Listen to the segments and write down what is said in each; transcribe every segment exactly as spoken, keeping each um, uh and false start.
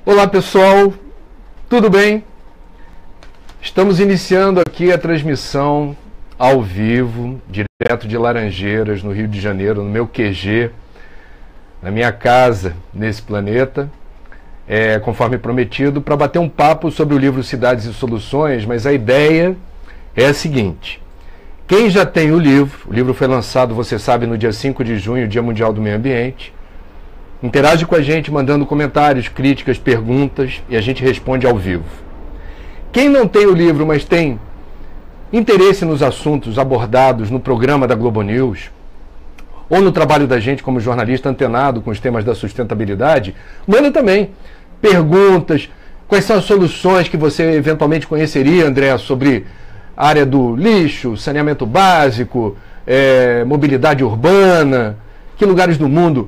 Olá pessoal, tudo bem? Estamos iniciando aqui a transmissão ao vivo, direto de Laranjeiras, no Rio de Janeiro, no meu Q G, na minha casa nesse planeta, é, conforme prometido, para bater um papo sobre o livro Cidades e Soluções, mas a ideia é a seguinte: quem já tem o livro, o livro foi lançado, você sabe, no dia cinco de junho, Dia Mundial do Meio Ambiente, interage com a gente mandando comentários, críticas, perguntas e a gente responde ao vivo. Quem não tem o livro, mas tem interesse nos assuntos abordados no programa da Globo News ou no trabalho da gente como jornalista antenado com os temas da sustentabilidade, manda também perguntas, quais são as soluções que você eventualmente conheceria, André, sobre a área do lixo, saneamento básico, é, mobilidade urbana, que lugares do mundo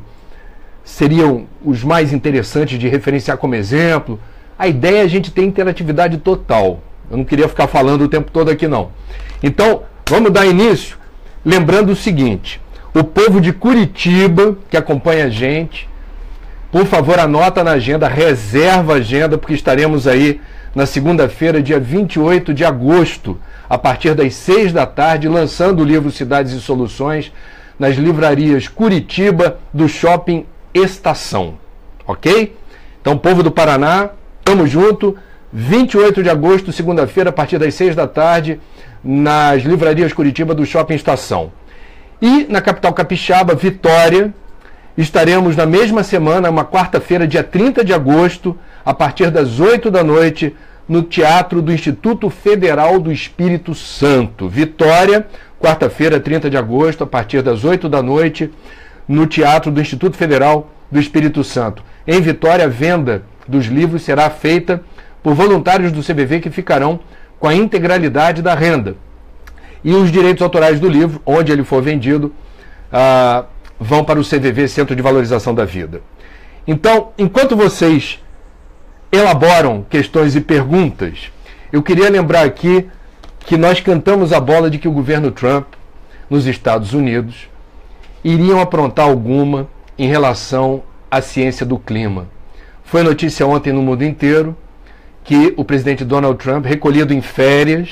seriam os mais interessantes de referenciar como exemplo. A ideia é a gente ter interatividade total. Eu não queria ficar falando o tempo todo aqui não. Então, vamos dar início lembrando o seguinte: o povo de Curitiba que acompanha a gente, por favor, anota na agenda, reserva a agenda, porque estaremos aí na segunda-feira, dia vinte e oito de agosto, a partir das seis da tarde, lançando o livro Cidades e Soluções nas livrarias Curitiba do Shopping Estação, ok? Então, povo do Paraná, tamo junto, vinte e oito de agosto, segunda-feira, a partir das seis da tarde, nas livrarias Curitiba do Shopping Estação. E na capital capixaba, Vitória, estaremos na mesma semana, uma quarta-feira, dia trinta de agosto, a partir das oito da noite, no Teatro do Instituto Federal do Espírito Santo. Vitória, quarta-feira, trinta de agosto, a partir das oito da noite, no Teatro do Instituto Federal do Espírito Santo. Em Vitória, a venda dos livros será feita por voluntários do C V V que ficarão com a integralidade da renda. E os direitos autorais do livro, onde ele for vendido, ah, vão para o C V V, Centro de Valorização da Vida. Então, enquanto vocês elaboram questões e perguntas, eu queria lembrar aqui que nós cantamos a bola de que o governo Trump, nos Estados Unidos, iriam aprontar alguma em relação à ciência do clima. Foi notícia ontem no mundo inteiro que o presidente Donald Trump, recolhido em férias,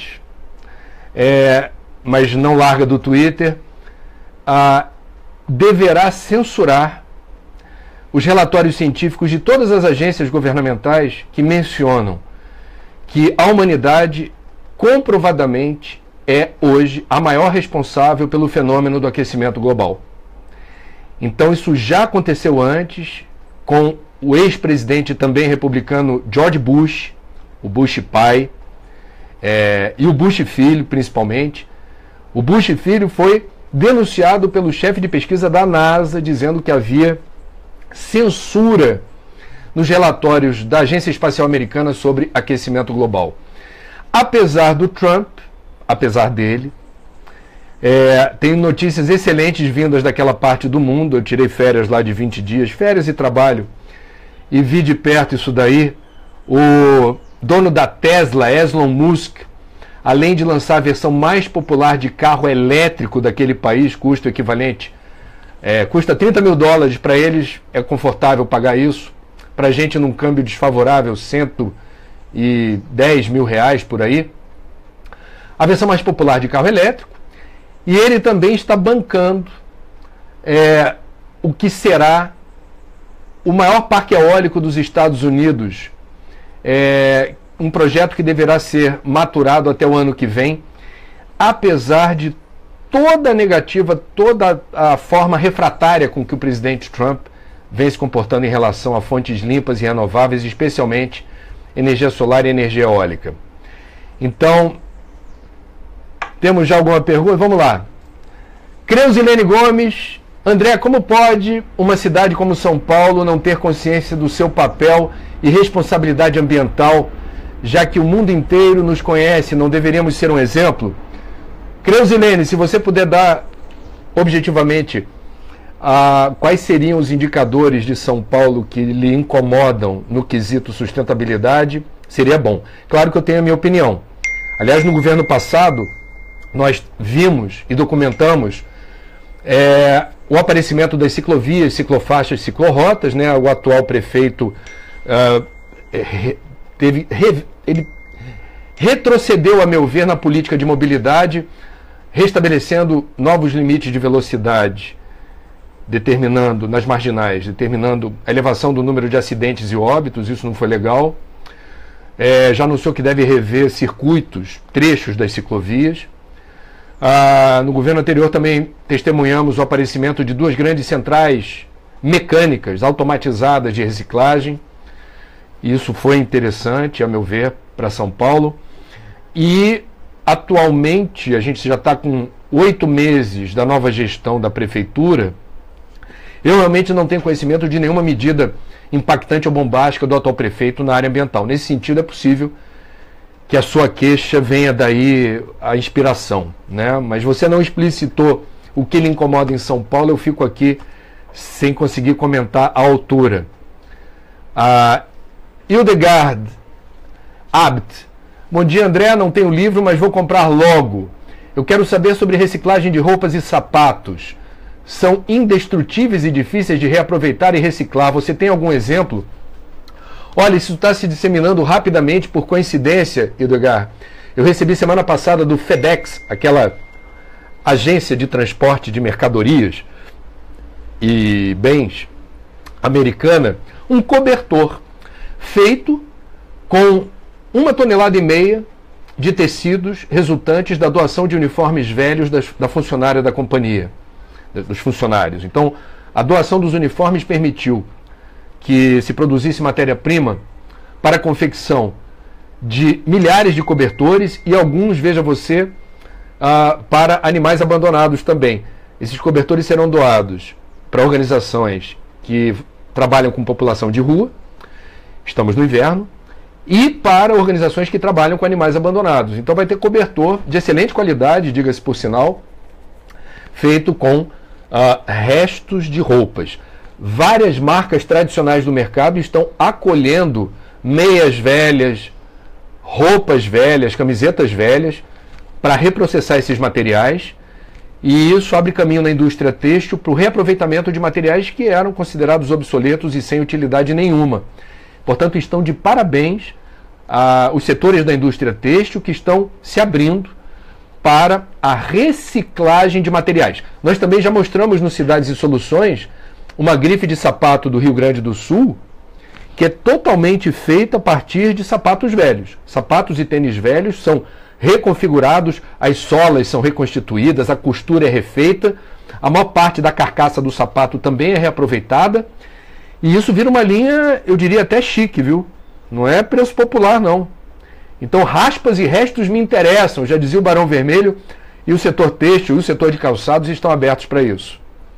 é, mas não larga do Twitter, a, deverá censurar os relatórios científicos de todas as agências governamentais que mencionam que a humanidade comprovadamente é hoje a maior responsável pelo fenômeno do aquecimento global. Então isso já aconteceu antes com o ex-presidente também republicano George Bush, o Bush pai, é, e o Bush filho principalmente. O Bush filho foi denunciado pelo chefe de pesquisa da NASA, dizendo que havia censura nos relatórios da Agência Espacial Americana sobre aquecimento global. Apesar do Trump, apesar dele, É, tem notícias excelentes vindas daquela parte do mundo. Eu tirei férias lá de vinte dias, férias e trabalho, e vi de perto isso daí. O dono da Tesla, Elon Musk, além de lançar a versão mais popular de carro elétrico daquele país, custo equivalente, é, custa trinta mil dólares, para eles é confortável pagar isso, para a gente num câmbio desfavorável, cento e dez mil reais por aí, a versão mais popular de carro elétrico. E ele também está bancando é, o que será o maior parque eólico dos Estados Unidos, é, um projeto que deverá ser maturado até o ano que vem, apesar de toda a negativa, toda a forma refratária com que o presidente Trump vem se comportando em relação a fontes limpas e renováveis, especialmente energia solar e energia eólica. Então, temos já alguma pergunta? Vamos lá. Creusilene Gomes. André, como pode uma cidade como São Paulo não ter consciência do seu papel e responsabilidade ambiental, já que o mundo inteiro nos conhece? Não deveríamos ser um exemplo? Creusilene, se você puder dar objetivamente ah, quais seriam os indicadores de São Paulo que lhe incomodam no quesito sustentabilidade, seria bom. Claro que eu tenho a minha opinião. Aliás, no governo passado, nós vimos e documentamos é, o aparecimento das ciclovias, ciclofaixas, ciclorotas, né? O atual prefeito uh, é, teve, re, ele retrocedeu, a meu ver, na política de mobilidade, restabelecendo novos limites de velocidade, determinando, nas marginais, determinando a elevação do número de acidentes e óbitos. Isso não foi legal. É, já anunciou que deve rever circuitos, trechos das ciclovias. Ah, no governo anterior também testemunhamos o aparecimento de duas grandes centrais mecânicas automatizadas de reciclagem. Isso foi interessante, a meu ver, para São Paulo. E atualmente a gente já está com oito meses da nova gestão da prefeitura. Eu realmente não tenho conhecimento de nenhuma medida impactante ou bombástica do atual prefeito na área ambiental. Nesse sentido, é possível que a sua queixa venha daí a inspiração, né? Mas você não explicitou o que lhe incomoda em São Paulo, eu fico aqui sem conseguir comentar à altura. A Hildegard Abt. Bom dia, André. Não tenho livro, mas vou comprar logo. Eu quero saber sobre reciclagem de roupas e sapatos. São indestrutíveis e difíceis de reaproveitar e reciclar. Você tem algum exemplo? Olha, isso está se disseminando rapidamente. Por coincidência, Hildegard, eu recebi semana passada do FedEx, aquela agência de transporte de mercadorias e bens americana, um cobertor feito com uma tonelada e meia de tecidos resultantes da doação de uniformes velhos das, da funcionária da companhia, dos funcionários. Então, a doação dos uniformes permitiu que se produzisse matéria-prima para a confecção de milhares de cobertores e alguns, veja você, uh, para animais abandonados também. Esses cobertores serão doados para organizações que trabalham com população de rua, estamos no inverno, e para organizações que trabalham com animais abandonados. Então vai ter cobertor de excelente qualidade, diga-se por sinal, feito com uh, restos de roupas. Várias marcas tradicionais do mercado estão acolhendo meias velhas, roupas velhas, camisetas velhas, para reprocessar esses materiais, e isso abre caminho na indústria têxtil para o reaproveitamento de materiais que eram considerados obsoletos e sem utilidade nenhuma. Portanto, estão de parabéns ah, os setores da indústria têxtil que estão se abrindo para a reciclagem de materiais. Nós também já mostramos no Cidades e Soluções uma grife de sapato do Rio Grande do Sul que é totalmente feita a partir de sapatos velhos. Sapatos e tênis velhos são reconfigurados, as solas são reconstituídas, a costura é refeita, a maior parte da carcaça do sapato também é reaproveitada, e isso vira uma linha, eu diria até chique, viu? Não é preço popular, não. Então, raspas e restos me interessam, já dizia o Barão Vermelho, e o setor têxtil e o setor de calçados estão abertos para isso.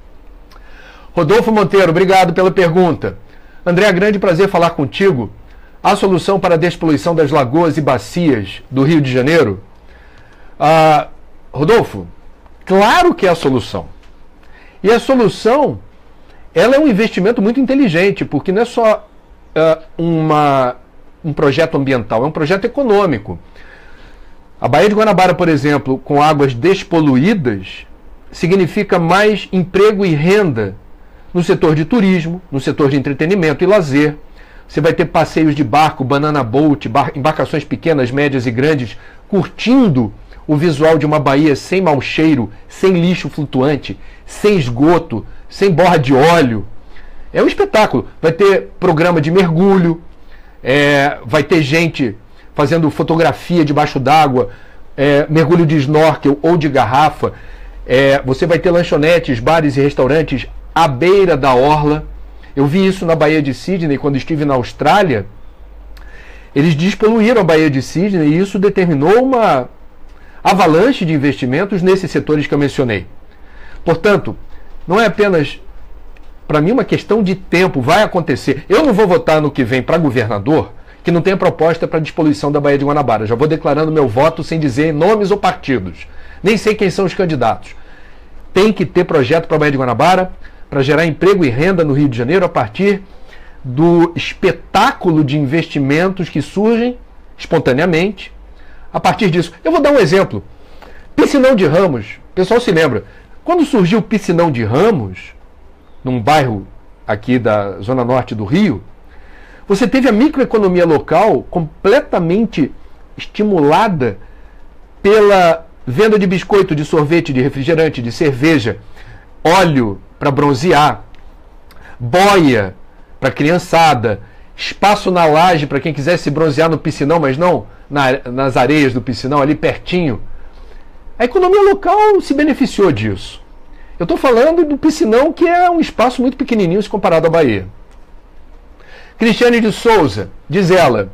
Rodolfo Monteiro, obrigado pela pergunta. André, é grande prazer falar contigo. A solução para a despoluição das lagoas e bacias do Rio de Janeiro? Ah, Rodolfo, claro que é a solução. E a solução, ela é um investimento muito inteligente, porque não é só uh, uma, um projeto ambiental, é um projeto econômico. A Baía de Guanabara, por exemplo, com águas despoluídas, significa mais emprego e renda no setor de turismo, no setor de entretenimento e lazer. Você vai ter passeios de barco, banana boat, bar, embarcações pequenas, médias e grandes, curtindo o visual de uma baía sem mau cheiro, sem lixo flutuante, sem esgoto, sem borra de óleo. É um espetáculo. Vai ter programa de mergulho, é, vai ter gente fazendo fotografia debaixo d'água, é, mergulho de snorkel ou de garrafa. É, você vai ter lanchonetes, bares e restaurantes à beira da orla. Eu vi isso na Baía de Sydney quando estive na Austrália. Eles despoluíram a Baía de Sydney e isso determinou uma avalanche de investimentos nesses setores que eu mencionei. Portanto, não é apenas, para mim, uma questão de tempo, vai acontecer. Eu não vou votar no que vem para governador que não tenha proposta para a despoluição da Baía de Guanabara. Já vou declarando meu voto sem dizer nomes ou partidos. Nem sei quem são os candidatos. Tem que ter projeto para a Baía de Guanabara, para gerar emprego e renda no Rio de Janeiro a partir do espetáculo de investimentos que surgem espontaneamente a partir disso. Eu vou dar um exemplo. Piscinão de Ramos. O pessoal se lembra. Quando surgiu o Piscinão de Ramos, num bairro aqui da zona norte do Rio, Você teve a microeconomia local completamente estimulada pela venda de biscoito, de sorvete, de refrigerante, de cerveja, óleo para bronzear, boia para criançada, espaço na laje para quem quisesse bronzear no piscinão, mas não na, nas areias do piscinão, ali pertinho. A economia local se beneficiou disso. Eu estou falando do piscinão, que é um espaço muito pequenininho se comparado à Bahia. Cristiane de Souza, diz ela: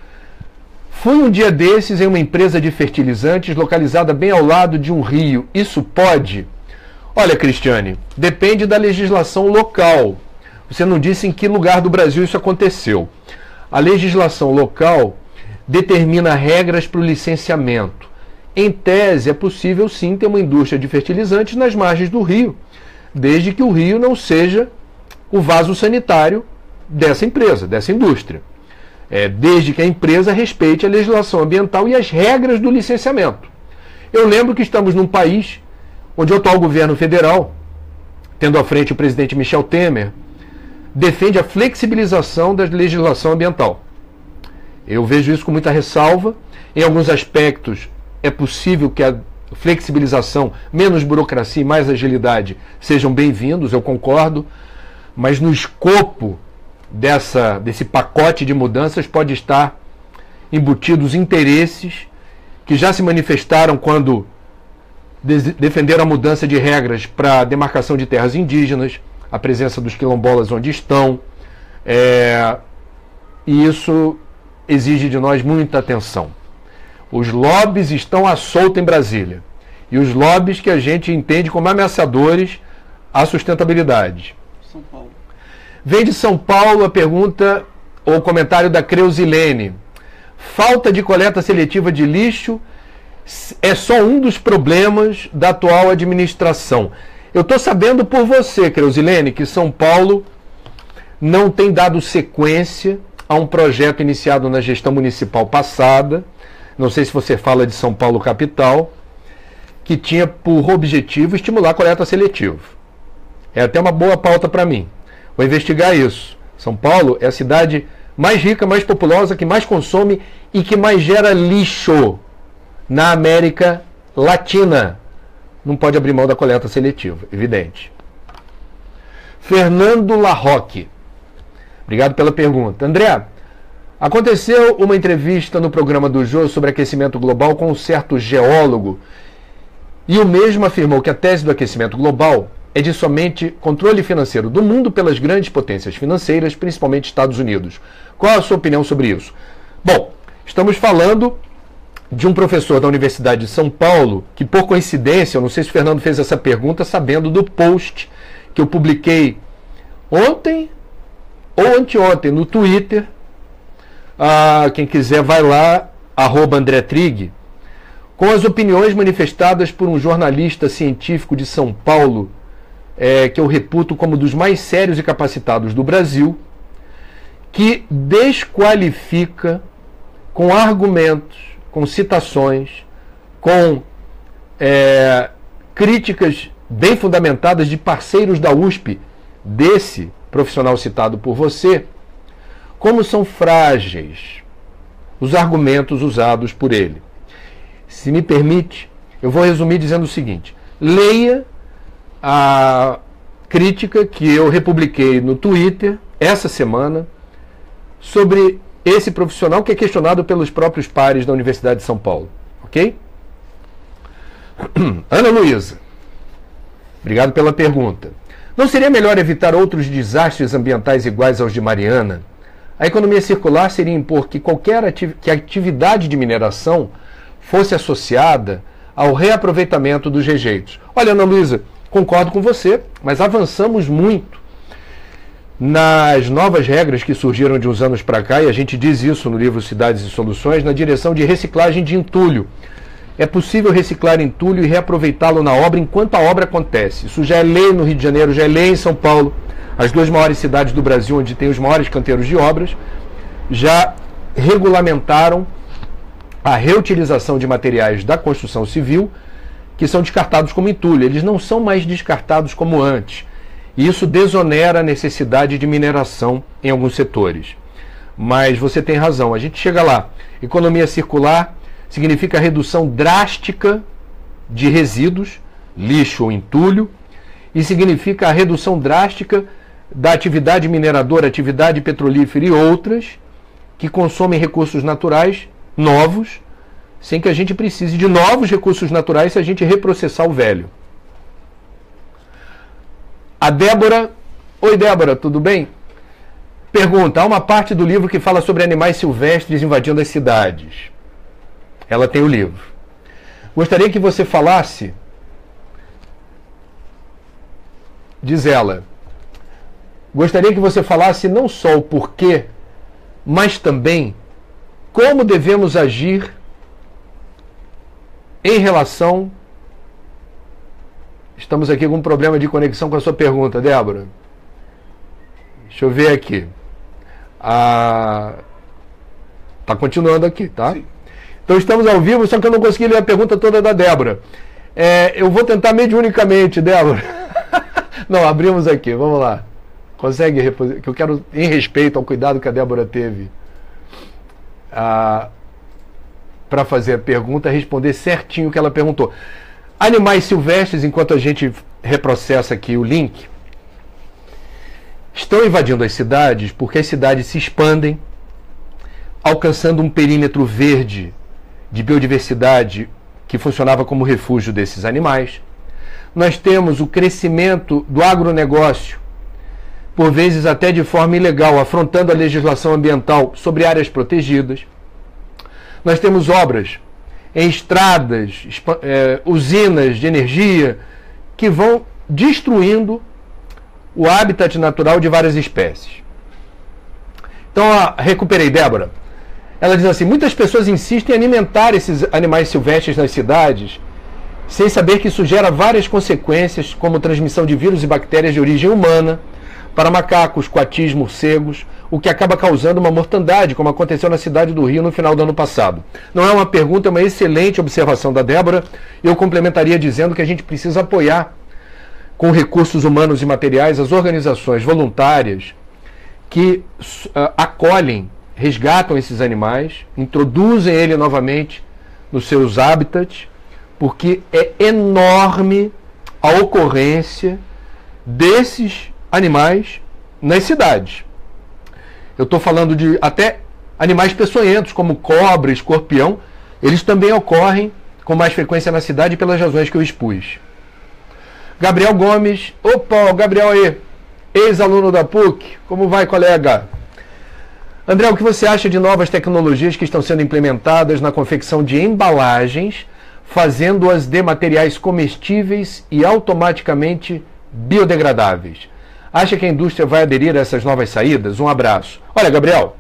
fui um dia desses em uma empresa de fertilizantes localizada bem ao lado de um rio. Isso pode? Olha, Cristiane, depende da legislação local. Você não disse em que lugar do Brasil isso aconteceu. A legislação local determina regras para o licenciamento. Em tese, é possível sim ter uma indústria de fertilizantes nas margens do rio, desde que o rio não seja o vaso sanitário dessa empresa, dessa indústria. É, desde que a empresa respeite a legislação ambiental e as regras do licenciamento. Eu lembro que estamos num país onde o atual governo federal, tendo à frente o presidente Michel Temer, defende a flexibilização da legislação ambiental. Eu vejo isso com muita ressalva. Em alguns aspectos, é possível que a flexibilização, menos burocracia e mais agilidade sejam bem-vindos, eu concordo, mas no escopo dessa, desse pacote de mudanças pode estar embutidos interesses que já se manifestaram quando de- defenderam a mudança de regras para a demarcação de terras indígenas, a presença dos quilombolas onde estão, é, e isso exige de nós muita atenção. Os lobbies estão à solta em Brasília. E os lobbies que a gente entende como ameaçadores à sustentabilidade. São Paulo. Vem de São Paulo a pergunta ou comentário da Creusilene. Falta de coleta seletiva de lixo é só um dos problemas da atual administração. Eu estou sabendo por você, Creusilene, que São Paulo não tem dado sequência a um projeto iniciado na gestão municipal passada. Não sei se você fala de São Paulo capital, que tinha por objetivo estimular a coleta seletiva. É até uma boa pauta para mim. Vou investigar isso. São Paulo é a cidade mais rica, mais populosa, que mais consome e que mais gera lixo na América Latina. Não pode abrir mão da coleta seletiva, evidente. Fernando Larroque. Obrigado pela pergunta. André, aconteceu uma entrevista no programa do Jô sobre aquecimento global com um certo geólogo e o mesmo afirmou que a tese do aquecimento global é de somente controle financeiro do mundo pelas grandes potências financeiras, principalmente Estados Unidos. Qual a sua opinião sobre isso? Bom, estamos falando de um professor da Universidade de São Paulo que, por coincidência, eu não sei se o Fernando fez essa pergunta sabendo do post que eu publiquei ontem ou anteontem no Twitter. Ah, quem quiser vai lá, arroba André Trig, com as opiniões manifestadas por um jornalista científico de São Paulo, é, que eu reputo como dos mais sérios e capacitados do Brasil, que desqualifica com argumentos, com citações, com é, críticas bem fundamentadas de parceiros da U S P, desse profissional citado por você, como são frágeis os argumentos usados por ele. Se me permite, eu vou resumir dizendo o seguinte: leia a crítica que eu republiquei no Twitter essa semana sobre esse profissional que é questionado pelos próprios pares da Universidade de São Paulo. Ok? Ana Luísa, obrigado pela pergunta. Não seria melhor evitar outros desastres ambientais iguais aos de Mariana? A economia circular seria impor que qualquer ati- que a atividade de mineração fosse associada ao reaproveitamento dos rejeitos. Olha, Ana Luísa, concordo com você, mas avançamos muito nas novas regras que surgiram de uns anos para cá, e a gente diz isso no livro Cidades e Soluções, na direção de reciclagem de entulho. É possível reciclar entulho e reaproveitá-lo na obra enquanto a obra acontece. Isso já é lei no Rio de Janeiro, já é lei em São Paulo. As duas maiores cidades do Brasil, onde tem os maiores canteiros de obras, já regulamentaram a reutilização de materiais da construção civil que são descartados como entulho. Eles não são mais descartados como antes. E isso desonera a necessidade de mineração em alguns setores. mas você tem razão. A gente chega lá. Economia circular significa redução drástica de resíduos, lixo ou entulho, e significa a redução drástica da atividade mineradora, atividade petrolífera e outras que consomem recursos naturais novos, sem que a gente precise de novos recursos naturais se a gente reprocessar o velho. A Débora... Oi, Débora, tudo bem? Pergunta, há uma parte do livro que fala sobre animais silvestres invadindo as cidades. Ela tem o livro. Gostaria que você falasse... Diz ela, gostaria que você falasse não só o porquê, mas também como devemos agir em relação... Estamos aqui com um problema de conexão com a sua pergunta, Débora. Deixa eu ver aqui. Ah, tá continuando aqui, tá? Sim. Então estamos ao vivo, só que eu não consegui ler a pergunta toda da Débora. É, eu vou tentar mediunicamente, Débora. Não, abrimos aqui, vamos lá. Consegue reposer... Que eu quero, em respeito ao cuidado que a Débora teve ah, para fazer a pergunta, responder certinho o que ela perguntou. Animais silvestres, enquanto a gente reprocessa aqui o link, estão invadindo as cidades porque as cidades se expandem, alcançando um perímetro verde de biodiversidade que funcionava como refúgio desses animais. Nós temos o crescimento do agronegócio, por vezes até de forma ilegal, afrontando a legislação ambiental sobre áreas protegidas. Nós temos obras em estradas, é, usinas de energia, que vão destruindo o habitat natural de várias espécies. Então, ó, recuperei, Débora. Ela diz assim, muitas pessoas insistem em alimentar esses animais silvestres nas cidades, sem saber que isso gera várias consequências, como transmissão de vírus e bactérias de origem humana, para macacos, coatis, morcegos, o que acaba causando uma mortandade, como aconteceu na cidade do Rio no final do ano passado. Não é uma pergunta, é uma excelente observação da Débora. Eu complementaria dizendo que a gente precisa apoiar, com recursos humanos e materiais, as organizações voluntárias que uh, acolhem, resgatam esses animais, introduzem ele novamente nos seus habitats, porque é enorme a ocorrência desses animais nas cidades. Eu estou falando de até animais peçonhentos, como cobra, escorpião, eles também ocorrem com mais frequência na cidade pelas razões que eu expus. Gabriel Gomes, opa, o Gabriel aí, ex-aluno da P U C, como vai, colega? André, o que você acha de novas tecnologias que estão sendo implementadas na confecção de embalagens, fazendo-as de materiais comestíveis e automaticamente biodegradáveis? Acha que a indústria vai aderir a essas novas saídas? Um abraço. Olha, Gabriel,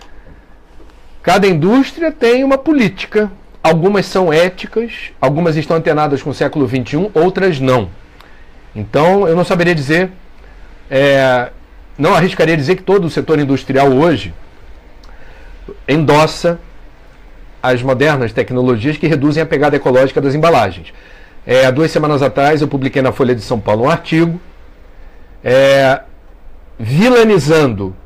cada indústria tem uma política. Algumas são éticas, algumas estão antenadas com o século vinte e um, outras não. Então, eu não saberia dizer, é, não arriscaria dizer que todo o setor industrial hoje endossa as modernas tecnologias que reduzem a pegada ecológica das embalagens. É, há duas semanas atrás eu publiquei na Folha de São Paulo um artigo é, vilanizando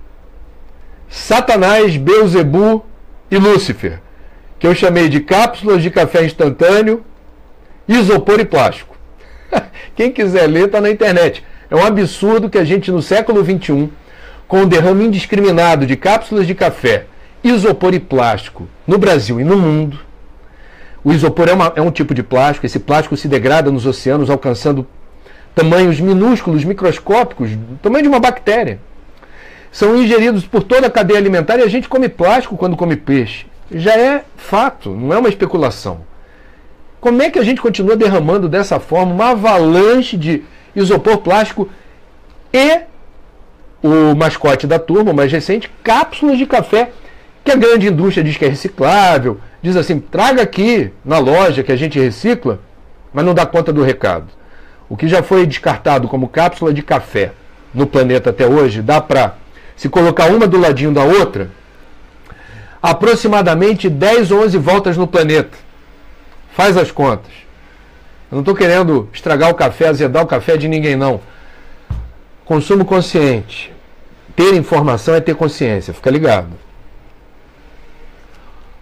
Satanás, Beelzebu e Lúcifer, que eu chamei de cápsulas de café instantâneo, isopor e plástico. Quem quiser ler está na internet. É um absurdo que a gente no século vinte e um, com o derrame indiscriminado de cápsulas de café, isopor e plástico no Brasil e no mundo. O isopor é, uma, é um tipo de plástico, esse plástico se degrada nos oceanos, alcançando tamanhos minúsculos, microscópicos, do tamanho de uma bactéria. São ingeridos por toda a cadeia alimentar e a gente come plástico quando come peixe. Já é fato, não é uma especulação. Como é que a gente continua derramando dessa forma uma avalanche de isopor plástico e o mascote da turma, o mais recente, cápsulas de café, que a grande indústria diz que é reciclável, diz assim, traga aqui na loja que a gente recicla, mas não dá conta do recado. O que já foi descartado como cápsula de café no planeta até hoje, dá para, se colocar uma do ladinho da outra, aproximadamente dez ou onze voltas no planeta. Faz as contas. Eu não estou querendo estragar o café, azedar o café de ninguém, não. Consumo consciente. Ter informação é ter consciência, fica ligado.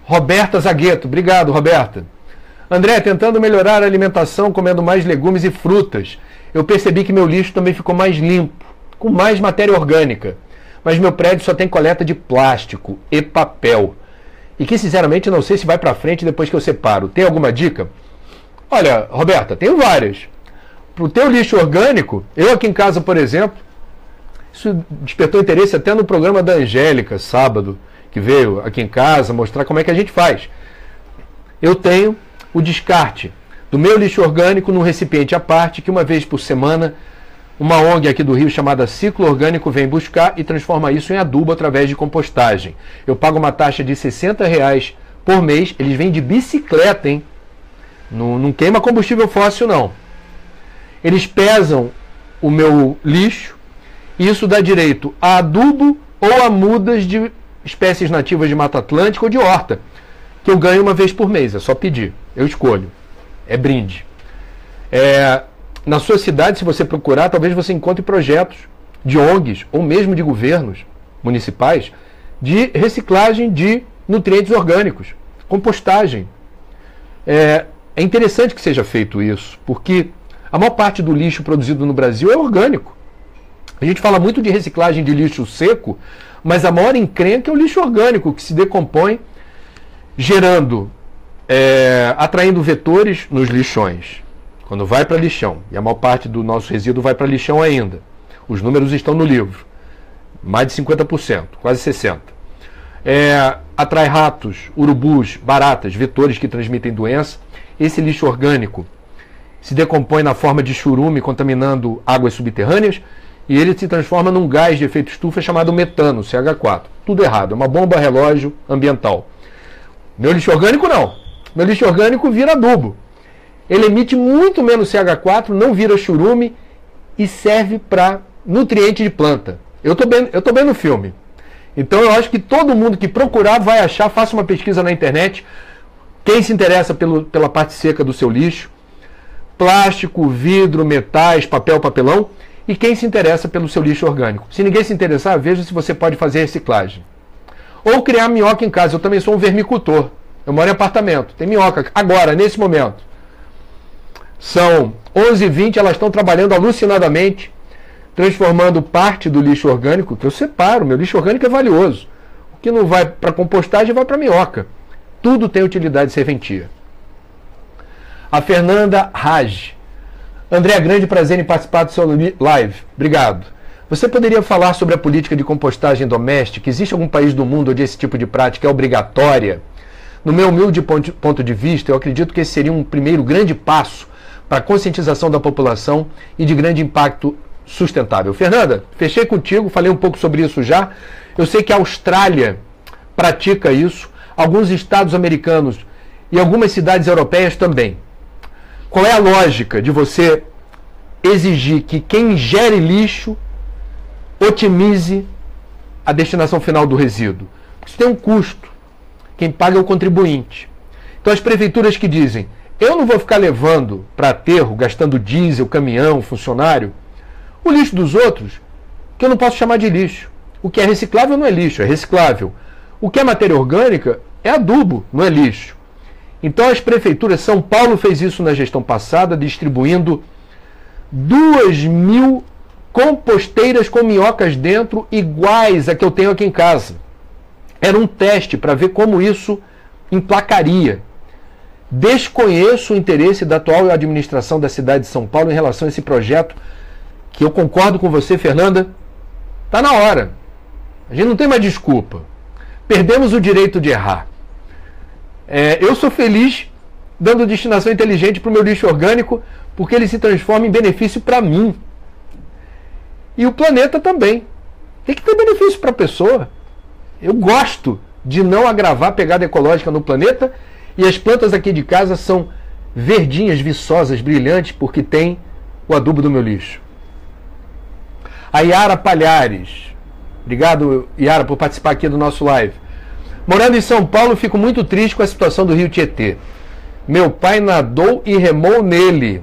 Roberta Zagueto, obrigado, Roberta. André, tentando melhorar a alimentação, comendo mais legumes e frutas, eu percebi que meu lixo também ficou mais limpo, com mais matéria orgânica. Mas meu prédio só tem coleta de plástico e papel. E que, sinceramente, não sei se vai para frente depois que eu separo. Tem alguma dica? Olha, Roberta, tenho várias. Para o teu lixo orgânico, eu aqui em casa, por exemplo, isso despertou interesse até no programa da Angélica, sábado, que veio aqui em casa mostrar como é que a gente faz. Eu tenho o descarte do meu lixo orgânico num recipiente à parte, que uma vez por semana uma O N G aqui do Rio chamada Ciclo Orgânico vem buscar e transforma isso em adubo através de compostagem. Eu pago uma taxa de sessenta reais por mês, eles vêm de bicicleta, hein? Não, não queima combustível fóssil, não. Eles pesam o meu lixo e isso dá direito a adubo ou a mudas de espécies nativas de Mata Atlântica ou de horta, que eu ganho uma vez por mês, é só pedir, eu escolho, é brinde. É, na sua cidade, se você procurar, talvez você encontre projetos de O N Gs ou mesmo de governos municipais de reciclagem de nutrientes orgânicos, compostagem. É, é interessante que seja feito isso, porque a maior parte do lixo produzido no Brasil é orgânico. A gente fala muito de reciclagem de lixo seco, mas a maior encrenca é o lixo orgânico, que se decompõe, gerando, é, atraindo vetores nos lixões. Quando vai para lixão, e a maior parte do nosso resíduo vai para lixão ainda. Os números estão no livro. Mais de cinquenta por cento, quase sessenta por cento. É, atrai ratos, urubus, baratas, vetores que transmitem doença. Esse lixo orgânico se decompõe na forma de churume, contaminando águas subterrâneas, e ele se transforma num gás de efeito estufa chamado metano, C H quatro. Tudo errado, é uma bomba relógio ambiental. Meu lixo orgânico não. Meu lixo orgânico vira adubo. Ele emite muito menos C H quatro, não vira churume e serve para nutriente de planta. Eu estou bem, eu tô bem no filme. Então eu acho que todo mundo que procurar vai achar, faça uma pesquisa na internet. Quem se interessa pelo, pela parte seca do seu lixo, plástico, vidro, metais, papel, papelão, e quem se interessa pelo seu lixo orgânico. Se ninguém se interessar, veja se você pode fazer reciclagem. Ou criar minhoca em casa. Eu também sou um vermicultor. Eu moro em apartamento. Tem minhoca. Agora, nesse momento. São onze e vinte, elas estão trabalhando alucinadamente, transformando parte do lixo orgânico, que eu separo. Meu lixo orgânico é valioso. O que não vai para compostagem vai para minhoca. Tudo tem utilidade serventia. A Fernanda Raj. André, grande prazer em participar do seu live. Obrigado. Você poderia falar sobre a política de compostagem doméstica? Existe algum país do mundo onde esse tipo de prática é obrigatória? No meu humilde ponto de vista, eu acredito que esse seria um primeiro grande passo para a conscientização da população e de grande impacto sustentável. Fernanda, fechei contigo, falei um pouco sobre isso já. Eu sei que a Austrália pratica isso, alguns estados americanos e algumas cidades europeias também. Qual é a lógica de você exigir que quem gere lixo otimize a destinação final do resíduo? Porque isso tem um custo. Quem paga é o contribuinte. Então as prefeituras que dizem, eu não vou ficar levando para aterro, gastando diesel, caminhão, funcionário, o lixo dos outros, que eu não posso chamar de lixo. O que é reciclável não é lixo, é reciclável. O que é matéria orgânica é adubo, não é lixo. Então as prefeituras, São Paulo fez isso na gestão passada, distribuindo duas mil composteiras com minhocas dentro, iguais a que eu tenho aqui em casa. Era um teste para ver como isso emplacaria. Desconheço o interesse da atual administração da cidade de São Paulo em relação a esse projeto, que eu concordo com você, Fernanda, está na hora. A gente não tem mais desculpa. Perdemos o direito de errar. É, eu sou feliz dando destinação inteligente para o meu lixo orgânico, porque ele se transforma em benefício para mim. E o planeta também. Tem que ter benefício para a pessoa. Eu gosto de não agravar a pegada ecológica no planeta, e as plantas aqui de casa são verdinhas, viçosas, brilhantes, porque tem o adubo do meu lixo. A Yara Palhares. Obrigado, Yara, por participar aqui do nosso live. Morando em São Paulo, fico muito triste com a situação do Rio Tietê. Meu pai nadou e remou nele.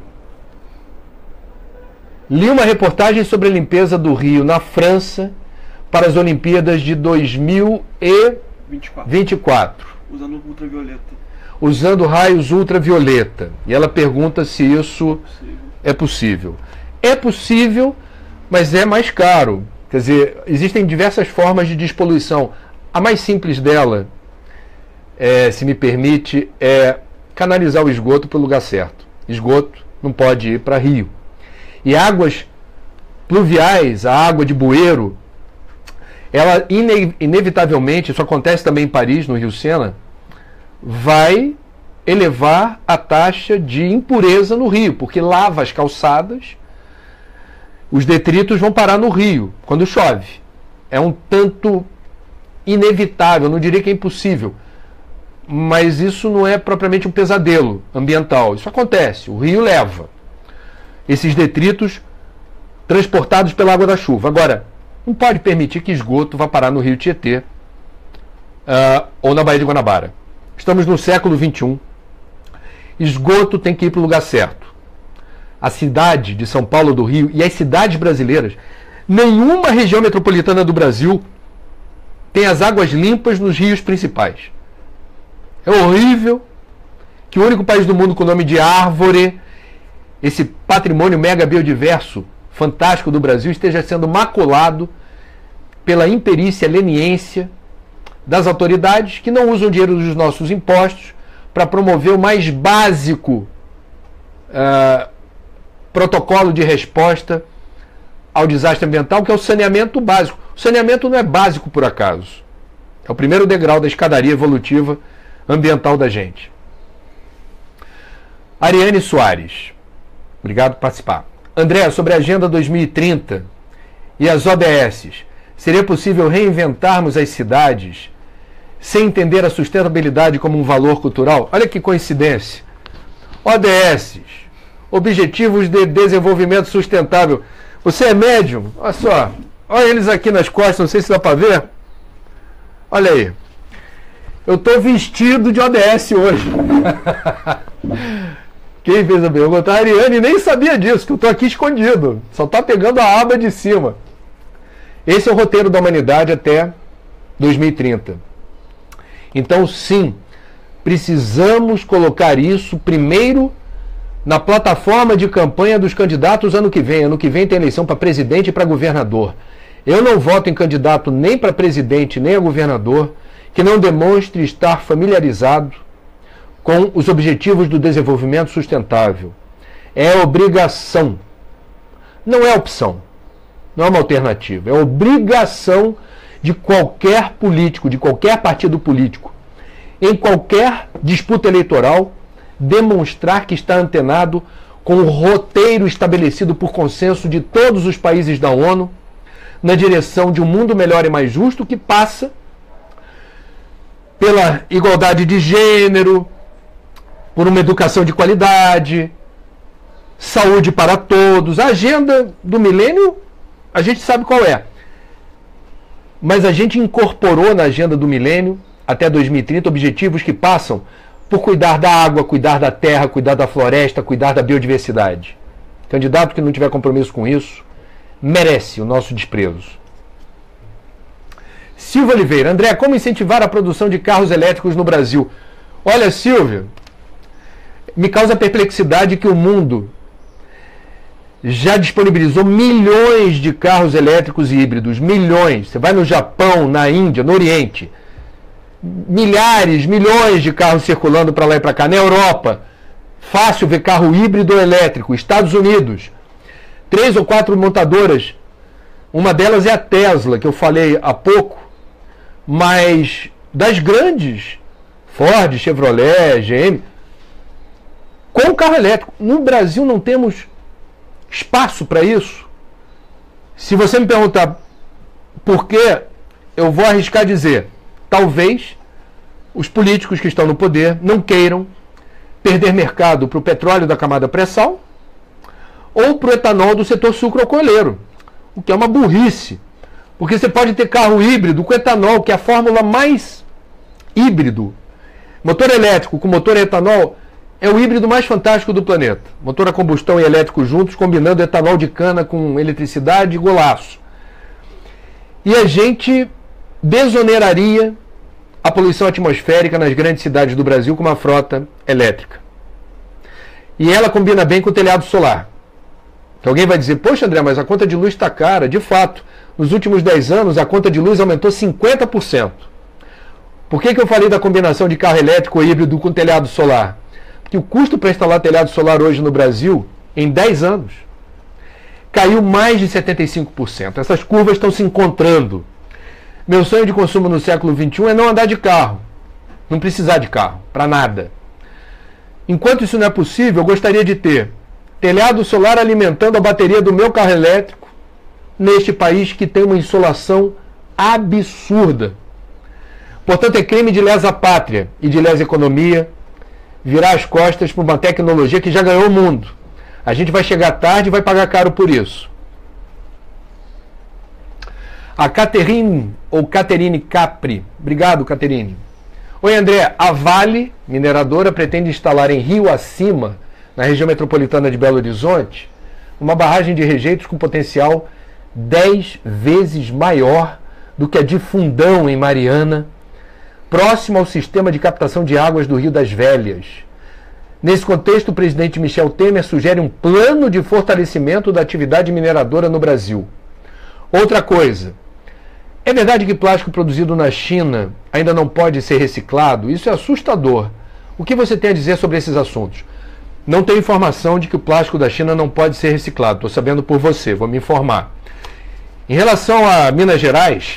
Li uma reportagem sobre a limpeza do rio na França para as Olimpíadas de dois mil e vinte e quatro. Usando ultravioleta. Usando raios ultravioleta. E ela pergunta se isso Possível. é possível. É possível, mas é mais caro. Quer dizer, existem diversas formas de despoluição. A mais simples dela, é, se me permite, é canalizar o esgoto para o lugar certo. Esgoto não pode ir para rio. E águas pluviais, a água de bueiro, ela ine inevitavelmente, isso acontece também em Paris, no Rio Sena, vai elevar a taxa de impureza no rio, porque lava as calçadas, os detritos vão parar no rio quando chove. É um tanto inevitável, não diria que é impossível, mas isso não é propriamente um pesadelo ambiental. Isso acontece, o rio leva esses detritos transportados pela água da chuva. Agora, não pode permitir que esgoto vá parar no Rio Tietê uh, ou na Baía de Guanabara. Estamos no século vinte e um. Esgoto tem que ir para o lugar certo. A cidade de São Paulo do Rio e as cidades brasileiras, nenhuma região metropolitana do Brasil tem as águas limpas nos rios principais. É horrível que o único país do mundo com o nome de árvore, esse patrimônio mega biodiverso fantástico do Brasil, esteja sendo maculado pela imperícia, leniência das autoridades que não usam dinheiro dos nossos impostos para promover o mais básico uh, protocolo de resposta ao desastre ambiental, que é o saneamento básico. O saneamento não é básico por acaso. É o primeiro degrau da escadaria evolutiva ambiental da gente. Ariane Soares, obrigado por participar. André, sobre a Agenda dois mil e trinta e as O D S, seria possível reinventarmos as cidades sem entender a sustentabilidade como um valor cultural? Olha que coincidência. O D S, Objetivos de Desenvolvimento Sustentável. Você é médium? Olha só. Olha eles aqui nas costas, não sei se dá para ver. Olha aí. Eu estou vestido de O D S hoje. Quem fez a pergunta? A Ariane nem sabia disso, que eu estou aqui escondido. Só está pegando a aba de cima. Esse é o roteiro da humanidade até dois mil e trinta. Então, sim, precisamos colocar isso primeiro na plataforma de campanha dos candidatos ano que vem. Ano que vem tem eleição para presidente e para governador. Eu não voto em candidato nem para presidente nem a governador que não demonstre estar familiarizado com os objetivos do desenvolvimento sustentável. É obrigação. Não é opção. Não é uma alternativa. É obrigação de qualquer político, de qualquer partido político, em qualquer disputa eleitoral, demonstrar que está antenado com o roteiro estabelecido por consenso de todos os países da ONU na direção de um mundo melhor e mais justo, que passa pela igualdade de gênero, por uma educação de qualidade, saúde para todos. A agenda do milênio, a gente sabe qual é. Mas a gente incorporou na agenda do milênio, até dois mil e trinta, objetivos que passam por cuidar da água, cuidar da terra, cuidar da floresta, cuidar da biodiversidade. Candidato que não tiver compromisso com isso, merece o nosso desprezo. Silvia Oliveira. André, como incentivar a produção de carros elétricos no Brasil? Olha, Silvia, me causa perplexidade que o mundo já disponibilizou milhões de carros elétricos e híbridos. Milhões. Você vai no Japão, na Índia, no Oriente. Milhares, milhões de carros circulando para lá e para cá. Na Europa, fácil ver carro híbrido ou elétrico. Estados Unidos, três ou quatro montadoras. Uma delas é a Tesla, que eu falei há pouco. Mas das grandes, Ford, Chevrolet, G M, com carro elétrico. No Brasil não temos espaço para isso. Se você me perguntar por quê, eu vou arriscar dizer, talvez os políticos que estão no poder não queiram perder mercado para o petróleo da camada pré-sal ou para o etanol do setor sucroalcooleiro, o que é uma burrice, porque você pode ter carro híbrido com etanol, que é a fórmula mais híbrido. Motor elétrico com motor etanol é o híbrido mais fantástico do planeta. Motor a combustão e elétrico juntos, combinando etanol de cana com eletricidade e golaço. E a gente desoneraria a poluição atmosférica nas grandes cidades do Brasil com uma frota elétrica. E ela combina bem com o telhado solar. Então alguém vai dizer, poxa André, mas a conta de luz está cara. De fato, nos últimos dez anos a conta de luz aumentou cinquenta por cento. Por que que eu falei da combinação de carro elétrico ou híbrido com telhado solar? Porque o custo para instalar telhado solar hoje no Brasil, em dez anos, caiu mais de setenta e cinco por cento. Essas curvas estão se encontrando. Meu sonho de consumo no século vinte e um é não andar de carro. Não precisar de carro, para nada. Enquanto isso não é possível, eu gostaria de ter telhado solar alimentando a bateria do meu carro elétrico neste país que tem uma insolação absurda. Portanto, é crime de lesa pátria e de lesa economia virar as costas para uma tecnologia que já ganhou o mundo. A gente vai chegar tarde e vai pagar caro por isso. A Caterine, ou Caterine Capri. Obrigado, Caterine. Oi, André. A Vale, mineradora, pretende instalar em Rio Acima, na região metropolitana de Belo Horizonte, uma barragem de rejeitos com potencial dez vezes maior do que a de Fundão, em Mariana, próximo ao sistema de captação de águas do Rio das Velhas. Nesse contexto, o presidente Michel Temer sugere um plano de fortalecimento da atividade mineradora no Brasil. Outra coisa, é verdade que plástico produzido na China ainda não pode ser reciclado? Isso é assustador. O que você tem a dizer sobre esses assuntos? Não tenho informação de que o plástico da China não pode ser reciclado. Estou sabendo por você, vou me informar. Em relação a Minas Gerais,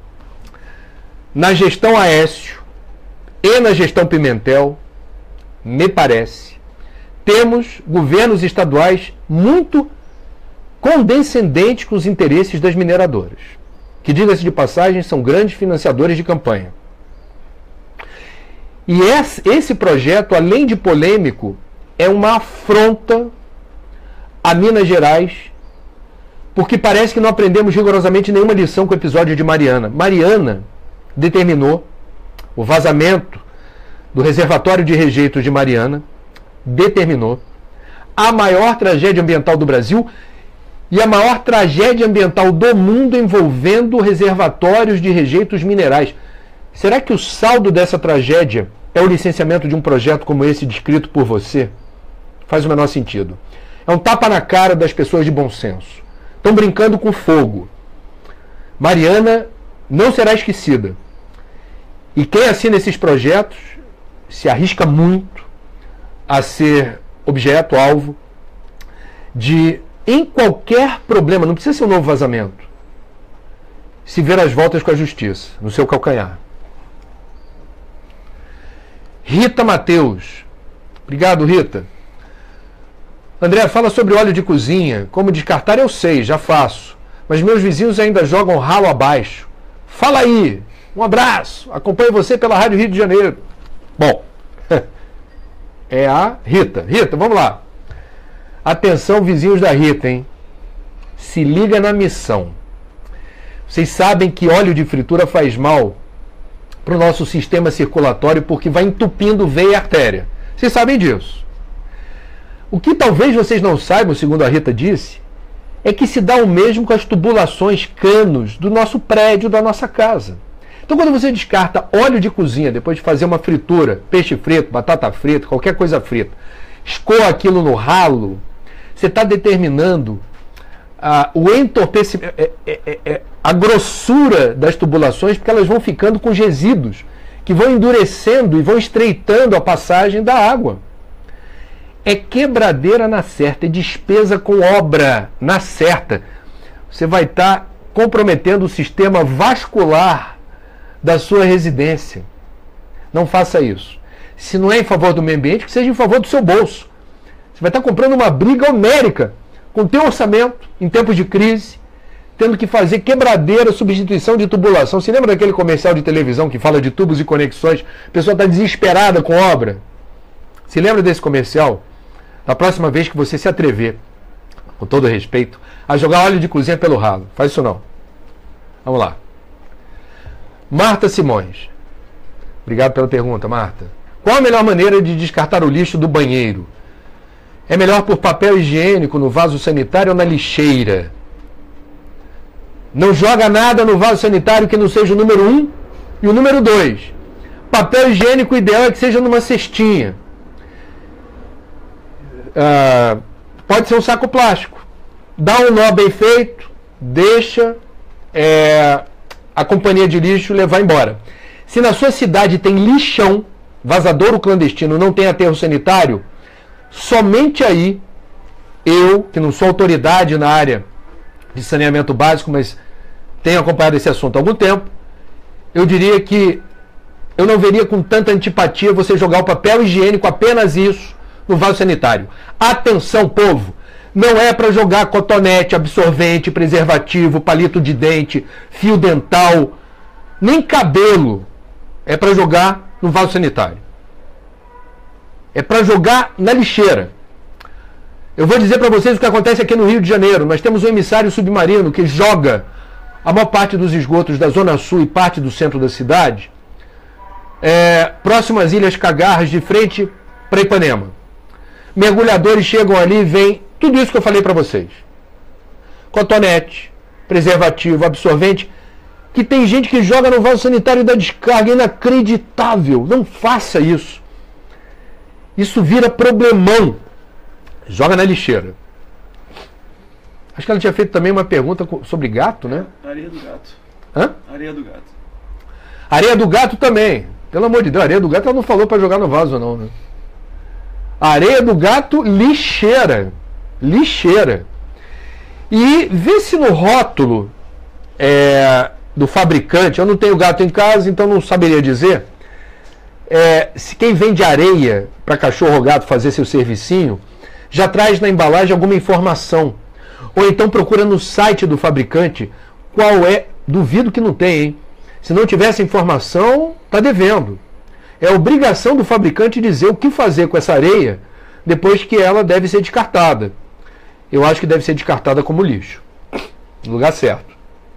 na gestão Aécio e na gestão Pimentel, me parece, temos governos estaduais muito condescendentes com os interesses das mineradoras, que, diga-se de passagem, são grandes financiadores de campanha. E esse projeto, além de polêmico, é uma afronta a Minas Gerais, porque parece que não aprendemos rigorosamente nenhuma lição com o episódio de Mariana. Mariana determinou o vazamento do reservatório de rejeitos de Mariana, determinou a maior tragédia ambiental do Brasil e a maior tragédia ambiental do mundo envolvendo reservatórios de rejeitos minerais. Será que o saldo dessa tragédia é o licenciamento de um projeto como esse descrito por você? Faz o menor sentido. É um tapa na cara das pessoas de bom senso. Estão brincando com fogo. Mariana não será esquecida. E quem assina esses projetos se arrisca muito a ser objeto, alvo de, em qualquer problema, não precisa ser um novo vazamento, se ver as voltas com a justiça, no seu calcanhar. Rita Mateus. Obrigado, Rita. André, fala sobre óleo de cozinha. Como descartar eu sei, já faço. Mas meus vizinhos ainda jogam ralo abaixo. Fala aí. Um abraço. Acompanho você pela Rádio Rio de Janeiro. Bom, é a Rita. Rita, vamos lá. Atenção, vizinhos da Rita, hein? Se liga na missão. Vocês sabem que óleo de fritura faz mal para o nosso sistema circulatório porque vai entupindo veia e artéria. Vocês sabem disso. O que talvez vocês não saibam, segundo a Rita disse, é que se dá o mesmo com as tubulações, canos do nosso prédio, da nossa casa. Então, quando você descarta óleo de cozinha, depois de fazer uma fritura, peixe frito, batata frita, qualquer coisa frita, escoa aquilo no ralo, você está determinando ah, o entorpecimento, é, é, é, é, a grossura das tubulações, porque elas vão ficando com resíduos, que vão endurecendo e vão estreitando a passagem da água. É quebradeira na certa, é despesa com obra na certa. Você vai estar comprometendo o sistema vascular da sua residência. Não faça isso. Se não é em favor do meio ambiente, que seja em favor do seu bolso. Você vai estar comprando uma briga homérica com o teu orçamento, em tempos de crise, tendo que fazer quebradeira, substituição de tubulação. Você lembra daquele comercial de televisão que fala de tubos e conexões? A pessoa está desesperada com obra. Se lembra desse comercial? Da próxima vez que você se atrever, com todo respeito, a jogar óleo de cozinha pelo ralo. Faz isso não. Vamos lá. Marta Simões. Obrigado pela pergunta, Marta. Qual a melhor maneira de descartar o lixo do banheiro? É melhor por papel higiênico no vaso sanitário ou na lixeira? Não joga nada no vaso sanitário que não seja o número um e o número dois. Papel higiênico, o ideal é que seja numa cestinha. Ah, pode ser um saco plástico. Dá um nó bem feito, deixa é, a companhia de lixo levar embora. Se na sua cidade tem lixão, vazadouro clandestino, não tem aterro sanitário, somente aí, eu, que não sou autoridade na área de saneamento básico, mas tenho acompanhado esse assunto há algum tempo, eu diria que eu não veria com tanta antipatia você jogar o papel higiênico, apenas isso, no vaso sanitário. Atenção, povo! Não é para jogar cotonete, absorvente, preservativo, palito de dente, fio dental, nem cabelo. É para jogar no vaso sanitário. É para jogar na lixeira. Eu vou dizer para vocês o que acontece aqui no Rio de Janeiro. Nós temos um emissário submarino que joga a maior parte dos esgotos da Zona Sul e parte do centro da cidade, é, próximo às Ilhas Cagarras, de frente para Ipanema. Mergulhadores chegam ali e veem tudo isso que eu falei para vocês. Cotonete, preservativo, absorvente, que tem gente que joga no vaso sanitário da descarga. Inacreditável. Não faça isso. Isso vira problemão. Joga na lixeira. Acho que ela tinha feito também uma pergunta sobre gato, né? Areia do gato. Hã? Areia do gato. Areia do gato também. Pelo amor de Deus, areia do gato ela não falou para jogar no vaso, não, né? Areia do gato, lixeira. Lixeira. E vê se no rótulo é, do fabricante, eu não tenho gato em casa, então não saberia dizer, é, se quem vende areia para cachorro ou gato fazer seu servicinho, já traz na embalagem alguma informação. Ou então procura no site do fabricante qual é, duvido que não tem, hein? Se não tiver essa informação, está devendo. É obrigação do fabricante dizer o que fazer com essa areia depois que ela deve ser descartada. Eu acho que deve ser descartada como lixo. No lugar certo.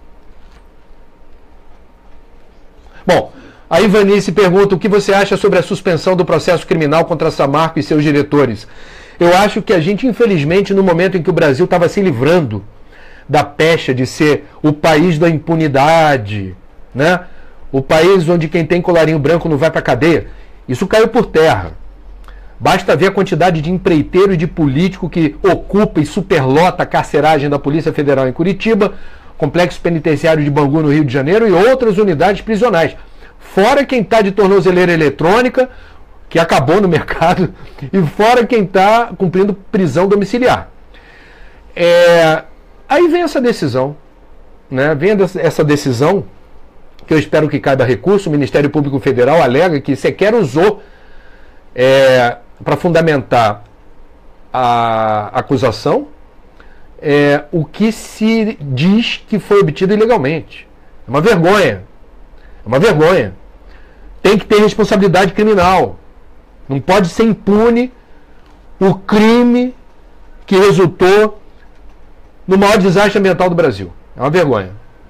Bom, a Ivanice pergunta o que você acha sobre a suspensão do processo criminal contra Samarco e seus diretores. Eu acho que a gente, infelizmente, no momento em que o Brasil estava se livrando da pecha de ser o país da impunidade, né? O país onde quem tem colarinho branco não vai para a cadeia, isso caiu por terra. Basta ver a quantidade de empreiteiro e de político que ocupa e superlota a carceragem da Polícia Federal em Curitiba, Complexo Penitenciário de Bangu no Rio de Janeiro e outras unidades prisionais. Fora quem está de tornozeleira eletrônica, que acabou no mercado, e fora quem está cumprindo prisão domiciliar. É, aí vem essa decisão, né? Vem essa decisão, que eu espero que caiba recurso. O Ministério Público Federal alega que sequer usou é, para fundamentar a acusação é, o que se diz que foi obtido ilegalmente. É uma vergonha. É uma vergonha. Tem que ter responsabilidade criminal. Não pode ser impune o crime que resultou no maior desastre ambiental do Brasil. É uma vergonha.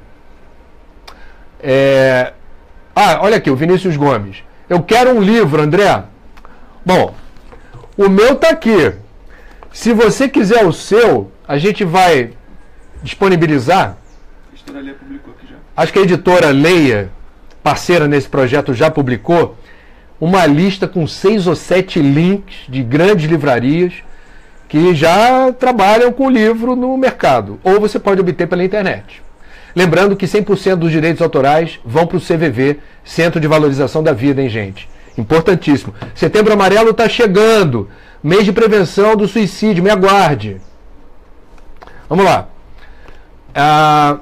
É... Ah, olha aqui, o Vinícius Gomes. Eu quero um livro, André. Bom, o meu está aqui. Se você quiser o seu, a gente vai disponibilizar. A editora Leia publicou aqui já. Acho que a editora Leia, parceira nesse projeto, já publicou uma lista com seis ou sete links de grandes livrarias que já trabalham com o livro no mercado. Ou você pode obter pela internet. Lembrando que cem por cento dos direitos autorais vão para o C V V, Centro de Valorização da Vida, hein, gente? Importantíssimo. Setembro Amarelo está chegando. Mês de prevenção do suicídio. Me aguarde. Vamos lá. Ah...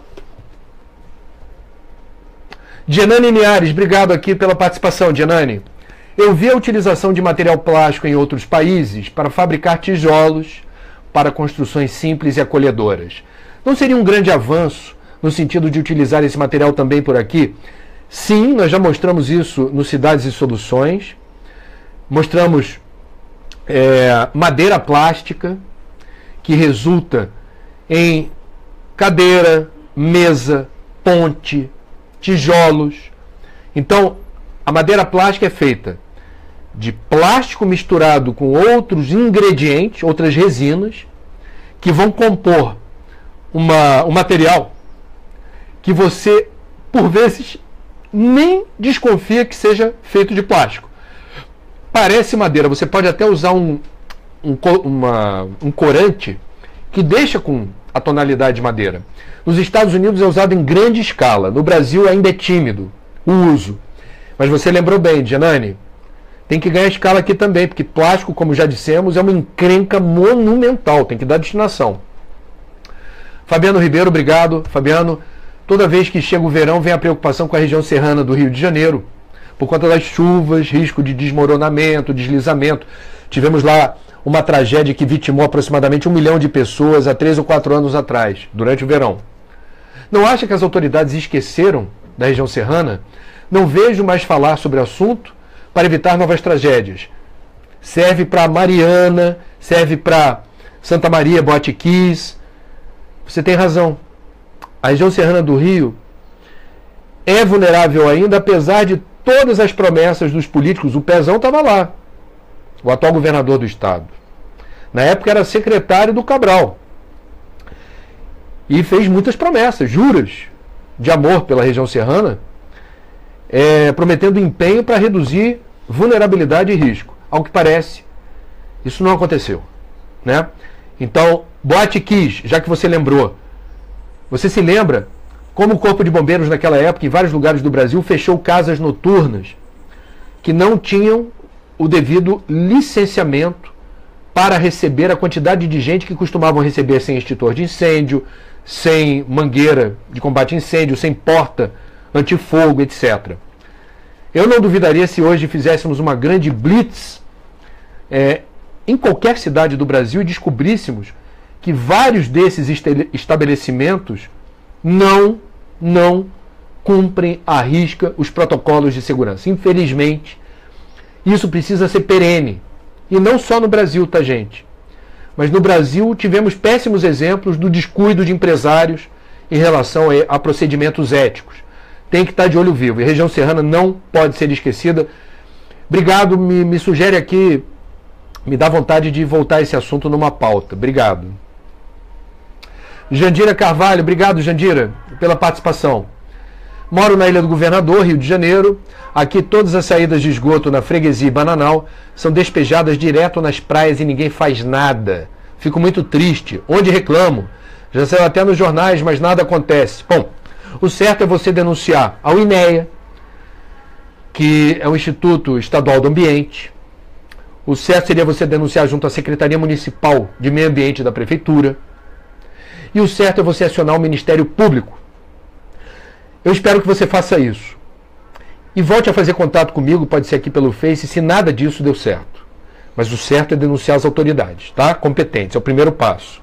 Genani Niares, obrigado aqui pela participação, Genani. Eu vi a utilização de material plástico em outros países para fabricar tijolos para construções simples e acolhedoras. Não seria um grande avanço no sentido de utilizar esse material também por aqui? Sim, nós já mostramos isso no Cidades e Soluções. Mostramos é, madeira plástica, que resulta em cadeira, mesa, ponte, tijolos. Então, a madeira plástica é feita de plástico misturado com outros ingredientes, outras resinas, que vão compor uma, um material que você, por vezes, nem desconfia que seja feito de plástico. Parece madeira, você pode até usar um, um, uma, um corante que deixa com a tonalidade de madeira. Nos Estados Unidos é usado em grande escala, no Brasil ainda é tímido o uso. Mas você lembrou bem, Janane, tem que ganhar escala aqui também, porque plástico, como já dissemos, é uma encrenca monumental, tem que dar destinação. Fabiano Ribeiro, obrigado. Fabiano, toda vez que chega o verão vem a preocupação com a região serrana do Rio de Janeiro, por conta das chuvas, risco de desmoronamento, deslizamento. Tivemos lá uma tragédia que vitimou aproximadamente um milhão de pessoas há três ou quatro anos atrás, durante o verão. Não acha que as autoridades esqueceram da região serrana? Não vejo mais falar sobre o assunto para evitar novas tragédias. Serve para Mariana, serve para Santa Maria, Boate Kiss. Você tem razão. A região serrana do Rio é vulnerável ainda, apesar de todas as promessas dos políticos. O Pezão estava lá, o atual governador do estado. Na época era secretário do Cabral. E fez muitas promessas, juras de amor pela região serrana, é, prometendo empenho para reduzir vulnerabilidade e risco. Ao que parece, isso não aconteceu, né? Então, Boate Kiss, já que você lembrou, você se lembra como o Corpo de Bombeiros naquela época, em vários lugares do Brasil, fechou casas noturnas que não tinham o devido licenciamento para receber a quantidade de gente que costumavam receber sem extintor de incêndio, sem mangueira de combate a incêndio, sem porta antifogo, etcétera. Eu não duvidaria se hoje fizéssemos uma grande blitz é, em qualquer cidade do Brasil e descobríssemos que vários desses estabelecimentos não, não cumprem à risca os protocolos de segurança. Infelizmente, isso precisa ser perene. E não só no Brasil, tá, gente? Mas no Brasil tivemos péssimos exemplos do descuido de empresários em relação a, a procedimentos éticos. Tem que estar de olho vivo. E a região serrana não pode ser esquecida. Obrigado, me, me sugere aqui, me dá vontade de voltar esse assunto numa pauta. Obrigado. Jandira Carvalho, obrigado, Jandira, pela participação. Moro na Ilha do Governador, Rio de Janeiro. Aqui todas as saídas de esgoto na freguesia e Bananal são despejadas direto nas praias e ninguém faz nada. Fico muito triste. Onde reclamo? Já saiu até nos jornais, mas nada acontece. Bom, o certo é você denunciar ao INEA, que é o Instituto Estadual do Ambiente. O certo seria você denunciar junto à Secretaria Municipal de Meio Ambiente da Prefeitura. E o certo é você acionar o Ministério Público. Eu espero que você faça isso. E volte a fazer contato comigo, pode ser aqui pelo Face, se nada disso deu certo. Mas o certo é denunciar as autoridades, tá? Competentes, é o primeiro passo.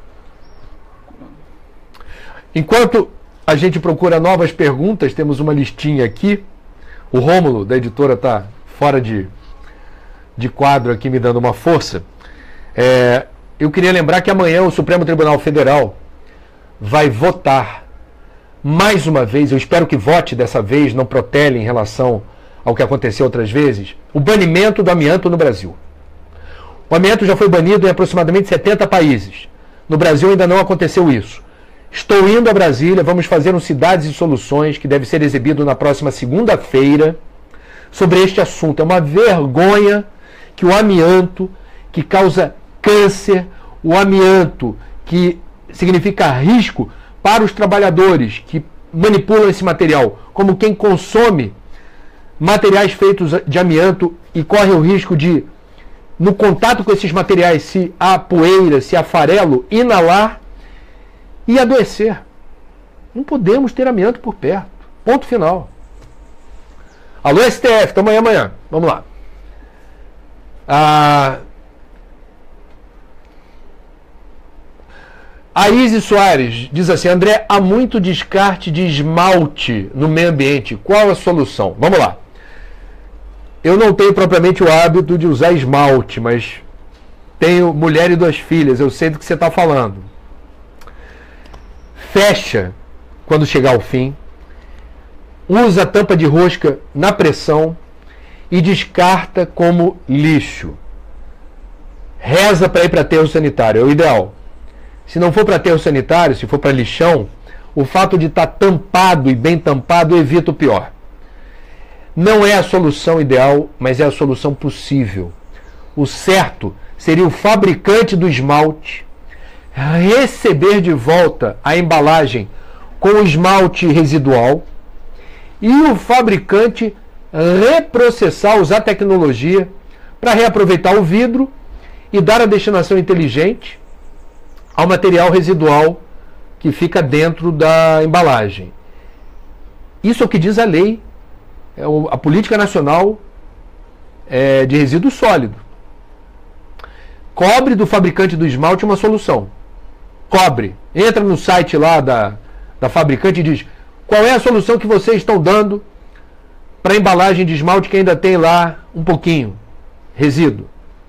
Enquanto a gente procura novas perguntas, temos uma listinha aqui. O Rômulo, da editora, está fora de, de quadro aqui, me dando uma força. É, eu queria lembrar que amanhã o Supremo Tribunal Federal vai votar mais uma vez, eu espero que vote dessa vez, não protele em relação ao que aconteceu outras vezes, o banimento do amianto no Brasil. O amianto já foi banido em aproximadamente setenta países. No Brasil ainda não aconteceu isso. Estou indo a Brasília, vamos fazer um Cidades e Soluções, que deve ser exibido na próxima segunda-feira, sobre este assunto. É uma vergonha que o amianto, que causa câncer, o amianto que significa risco para os trabalhadores que manipulam esse material, como quem consome materiais feitos de amianto e corre o risco de, no contato com esses materiais, se há poeira, se há farelo, inalar e adoecer. Não podemos ter amianto por perto. Ponto final. Alô, S T F, tamo aí amanhã. Vamos lá. Ah... A Izzy Soares diz assim: André, há muito descarte de esmalte no meio ambiente. Qual a solução? Vamos lá. Eu não tenho propriamente o hábito de usar esmalte, mas tenho mulher e duas filhas. Eu sei do que você está falando. Fecha quando chegar ao fim. Usa a tampa de rosca na pressão e descarta como lixo. Reza para ir para aterro sanitário. É o ideal. Se não for para aterro sanitário, se for para lixão, o fato de estar tampado e bem tampado evita o pior. Não é a solução ideal, mas é a solução possível. O certo seria o fabricante do esmalte receber de volta a embalagem com o esmalte residual e o fabricante reprocessar, usar tecnologia para reaproveitar o vidro e dar a destinação inteligente ao material residual que fica dentro da embalagem. Isso é o que diz a lei, é a Política Nacional é, de Resíduo Sólido. Cobre do fabricante do esmalte uma solução. Cobre. Entra no site lá da, da fabricante e diz qual é a solução que vocês estão dando para a embalagem de esmalte que ainda tem lá um pouquinho, resíduo.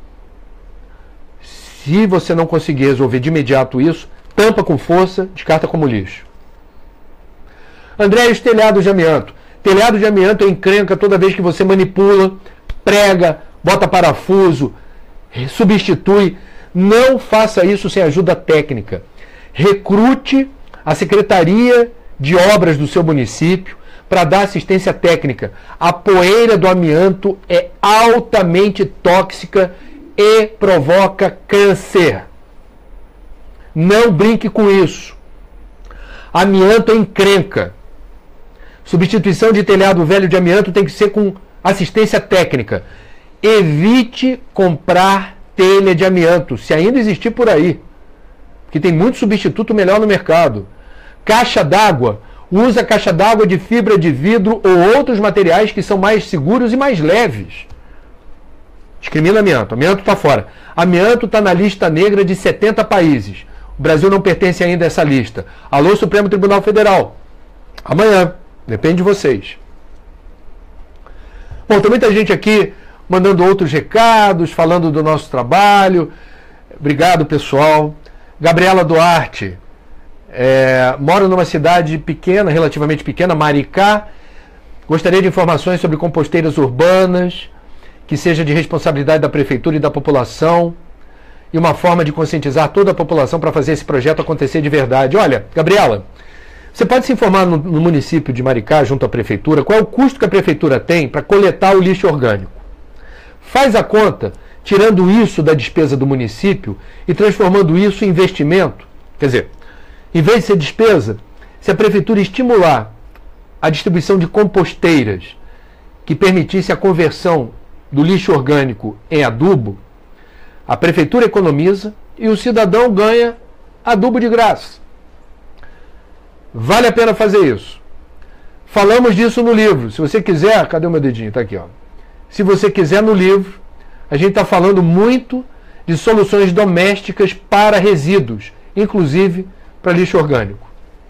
Se você não conseguir resolver de imediato isso, tampa com força, descarta como lixo. André, e os telhados de amianto? Telhado de amianto é encrenca toda vez que você manipula, prega, bota parafuso, substitui. Não faça isso sem ajuda técnica. Recrute a Secretaria de Obras do seu município para dar assistência técnica. A poeira do amianto é altamente tóxica e provoca câncer. Não brinque com isso. Amianto é encrenca. Substituição de telhado velho de amianto tem que ser com assistência técnica. Evite comprar telha de amianto, se ainda existir por aí, porque tem muito substituto melhor no mercado. Caixa d'água. Usa caixa d'água de fibra de vidro ou outros materiais que são mais seguros e mais leves. Discrimina amianto. Amianto está fora. Amianto está na lista negra de setenta países. O Brasil não pertence ainda a essa lista. Alô, Supremo Tribunal Federal. Amanhã. Depende de vocês. Bom, tem muita gente aqui mandando outros recados, falando do nosso trabalho. Obrigado, pessoal. Gabriela Duarte. É, moro numa cidade pequena, relativamente pequena, Maricá. Gostaria de informações sobre composteiras urbanas, que seja de responsabilidade da prefeitura e da população, e uma forma de conscientizar toda a população para fazer esse projeto acontecer de verdade. Olha, Gabriela, você pode se informar no, no município de Maricá, junto à prefeitura, qual é o custo que a prefeitura tem para coletar o lixo orgânico. Faz a conta, tirando isso da despesa do município e transformando isso em investimento. Quer dizer, em vez de ser despesa, se a prefeitura estimular a distribuição de composteiras que permitisse a conversão do lixo orgânico em adubo, a prefeitura economiza e o cidadão ganha adubo de graça. Vale a pena fazer isso. Falamos disso no livro. Se você quiser, cadê o meu dedinho? Está aqui, ó. Se você quiser, no livro, a gente está falando muito de soluções domésticas para resíduos, inclusive para lixo orgânico.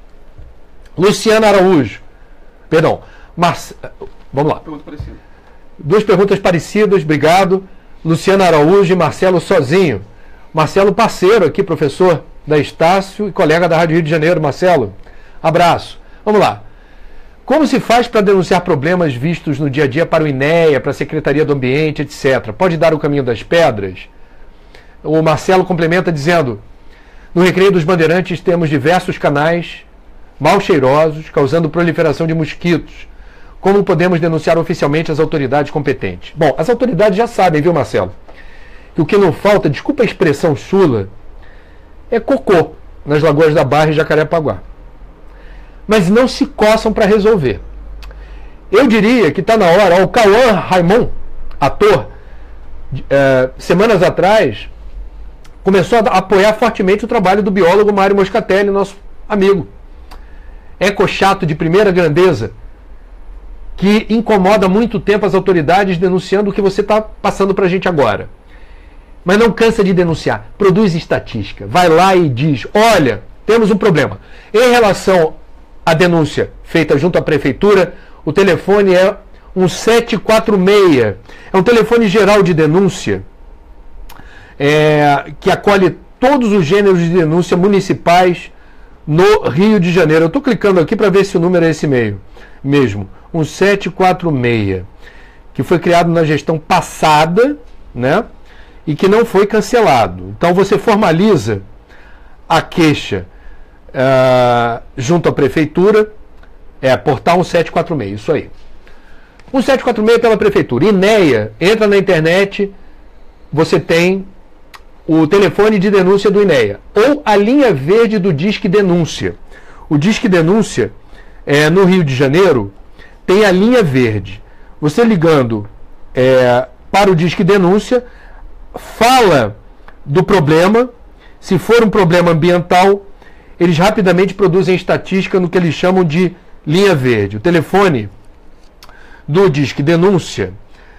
Luciana Araújo. Perdão. Marce... Vamos lá. Pergunta parecida. Duas perguntas parecidas, obrigado. Luciana Araújo e Marcelo Sozinho. Marcelo, parceiro aqui, professor da Estácio e colega da Rádio Rio de Janeiro. Marcelo, abraço. Vamos lá. Como se faz para denunciar problemas vistos no dia a dia para o INEA, para a Secretaria do Ambiente, etcétera? Pode dar o caminho das pedras? O Marcelo complementa dizendo: no Recreio dos Bandeirantes temos diversos canais mal cheirosos, causando proliferação de mosquitos. Como podemos denunciar oficialmente as autoridades competentes? Bom, as autoridades já sabem, viu, Marcelo? Que o que não falta, desculpa a expressão chula, é cocô nas lagoas da Barra e Jacarepaguá. Mas não se coçam para resolver. Eu diria que está na hora, ó, o Cauã Raimon, ator, é, semanas atrás, começou a apoiar fortemente o trabalho do biólogo Mário Moscatelli, nosso amigo. Eco-chato de primeira grandeza, que incomoda há muito tempo as autoridades denunciando o que você está passando para a gente agora. Mas não cansa de denunciar, produz estatística, vai lá e diz: olha, temos um problema. Em relação à denúncia feita junto à prefeitura, o telefone é um sete quatro seis, é um telefone geral de denúncia, é, que acolhe todos os gêneros de denúncia municipais no Rio de Janeiro. Eu estou clicando aqui para ver se o número é esse meio mesmo, um sete quatro seis, que foi criado na gestão passada, né, e que não foi cancelado. Então você formaliza a queixa uh, junto à prefeitura, é portal um sete quatro seis, isso aí. um sete quatro seis pela prefeitura. INEA, entra na internet, você tem o telefone de denúncia do INEA, ou a linha verde do Disque Denúncia. O Disque Denúncia, é, no Rio de Janeiro, tem a linha verde. Você ligando é, para o Disque Denúncia, fala do problema. Se for um problema ambiental, eles rapidamente produzem estatística no que eles chamam de linha verde. O telefone do Disque Denúncia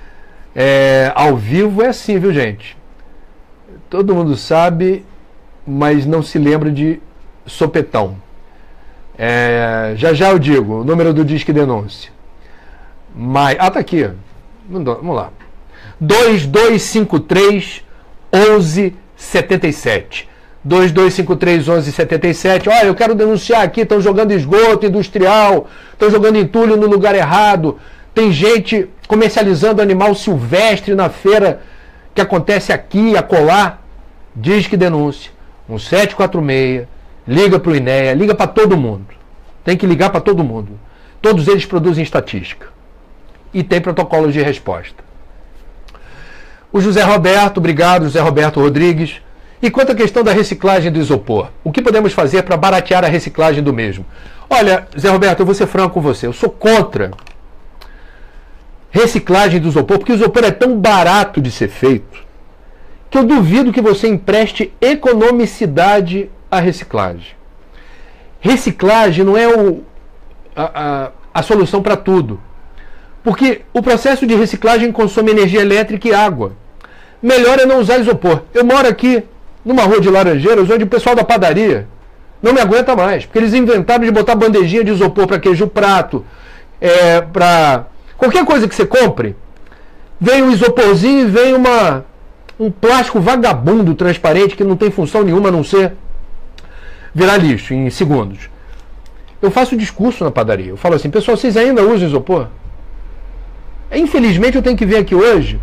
é, ao vivo é assim, viu, gente? Todo mundo sabe, mas não se lembra de sopetão. É, já já eu digo o número do Disque Denúncia. Mas, ah, tá aqui. Vamos lá. dois dois cinco três, um um sete sete. dois dois cinco três, um um sete sete. Olha, eu quero denunciar aqui, estão jogando esgoto industrial, estão jogando entulho no lugar errado, tem gente comercializando animal silvestre na feira que acontece aqui e acolá. Disque Denúncia, um sete quatro seis, liga para o INEA, liga para todo mundo. Tem que ligar para todo mundo. Todos eles produzem estatística. E tem protocolos de resposta. O José Roberto, obrigado, José Roberto Rodrigues. E quanto à questão da reciclagem do isopor, o que podemos fazer para baratear a reciclagem do mesmo? Olha, Zé Roberto, eu vou ser franco com você, eu sou contra reciclagem do isopor, porque o isopor é tão barato de ser feito, que eu duvido que você empreste economicidade à reciclagem. Reciclagem não é o, a, a, a solução para tudo, porque o processo de reciclagem consome energia elétrica e água. Melhor é não usar isopor. Eu moro aqui numa rua de Laranjeiras, onde o pessoal da padaria não me aguenta mais, porque eles inventaram de botar bandejinha de isopor para queijo prato, é, para qualquer coisa que você compre, vem um isoporzinho e vem uma, um plástico vagabundo transparente que não tem função nenhuma a não ser virar lixo em segundos. Eu faço discurso na padaria, eu falo assim, pessoal, vocês ainda usam isopor? Infelizmente eu tenho que vir aqui hoje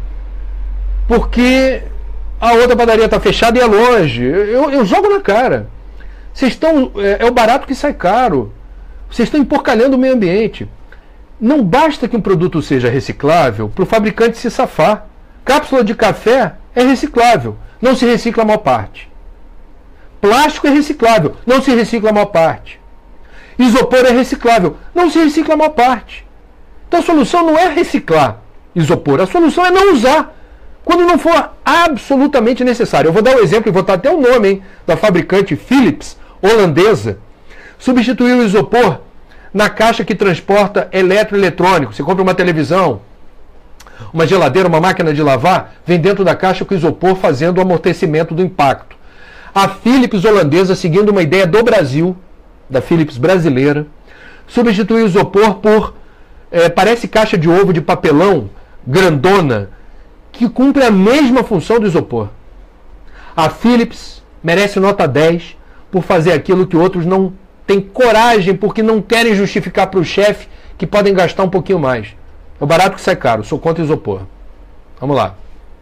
porque a outra padaria está fechada e é longe. Eu, eu jogo na cara. Vocês estão. É, é o barato que sai caro. Vocês estão emporcalhando o meio ambiente. Não basta que um produto seja reciclável para o fabricante se safar. Cápsula de café é reciclável. Não se recicla a maior parte. Plástico é reciclável. Não se recicla a maior parte. Isopor é reciclável. Não se recicla a maior parte. Então a solução não é reciclar isopor. A solução é não usar quando não for absolutamente necessário. Eu vou dar um exemplo e vou dar até o nome, hein, da fabricante Philips, holandesa. Substituiu o isopor na caixa que transporta eletroeletrônico. Você compra uma televisão, uma geladeira, uma máquina de lavar, vem dentro da caixa com isopor fazendo o amortecimento do impacto. A Philips holandesa, seguindo uma ideia do Brasil, da Philips brasileira, substituiu o isopor por, é, parece caixa de ovo de papelão, grandona, que cumpre a mesma função do isopor. A Philips merece nota dez por fazer aquilo que outros não têm coragem, porque não querem justificar para o chefe que podem gastar um pouquinho mais. É o barato que sai caro, sou contra isopor. Vamos lá.